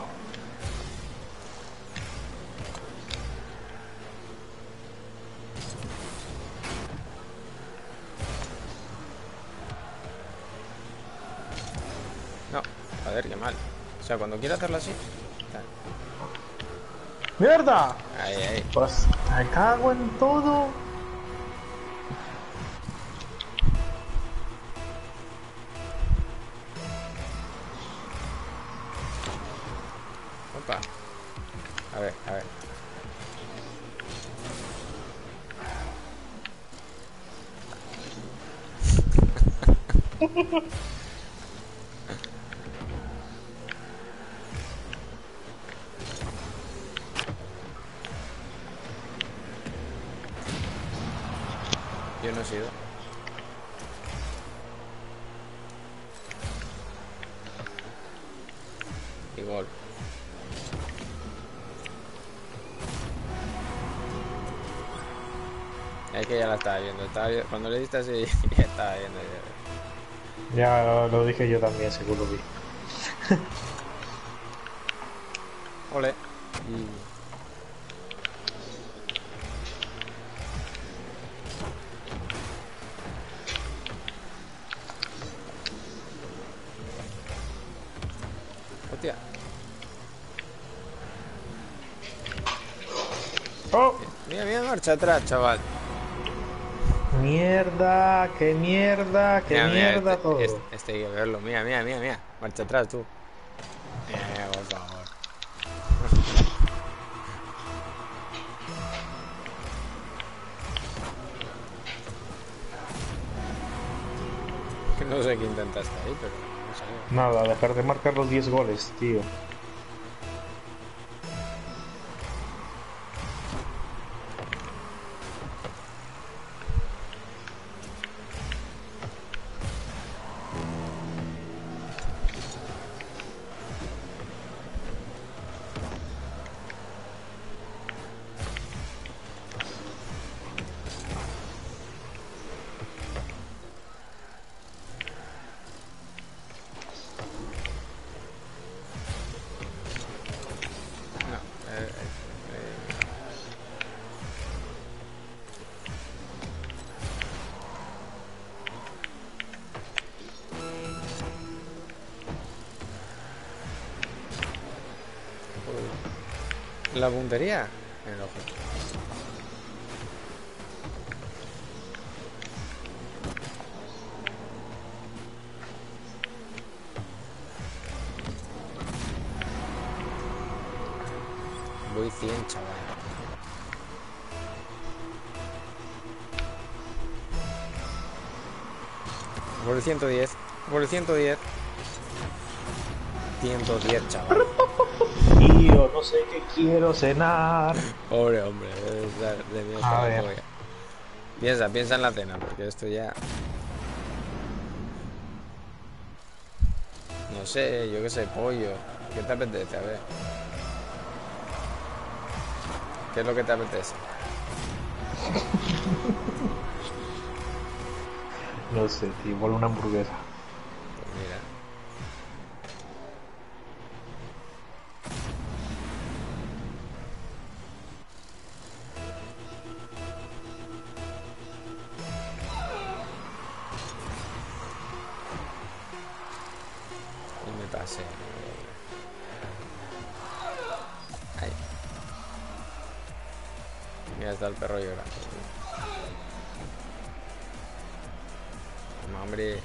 No, joder, qué mal. O sea, cuando quiero hacerlo así. ¡Mierda! Ahí, ahí. Pues me cago en todo. Opa. A ver, a ver. Yo no he sido. Y gol. Es que ya la estaba viendo. Cuando le diste así, ya estaba viendo. Ya lo dije yo también, seguro vi. Ole. Y... Hostia. ¡Oh! Mira, mira, marcha atrás, chaval. Mierda, qué mierda, qué Mira, mira, mierda todo. este hay que verlo. Mira, mira, mira, mira. Marcha atrás, tú. Mira, por favor. No sé qué intentaste ahí, pero no salió. Nada, dejar de marcar los 10 goles, tío. No, la puntería en el ojo. Voy 100, chaval. Por el 110. Por el 110. 110, chaval. Tío, no sé qué quiero cenar. Pobre hombre, debe estar de miedo A hasta la ver. polla. Piensa, piensa en la cena, porque esto ya... No sé, yo qué sé, pollo. ¿Qué te apetece? A ver. ¿Qué es lo que te apetece? No sé, tío, igual una hamburguesa. Pues mira. Y me pasé. Ahí. Mira, está el perro llorando. Toma, hombre.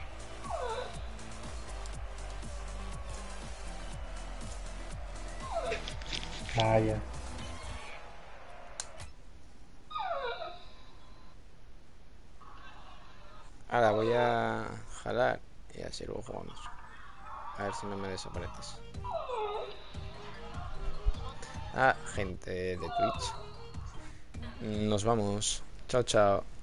Vaya. Ahora voy a jalar y así luego jugamos. A ver si no me desapareces. Ah, gente de Twitch. Nos vamos. Chao, chao.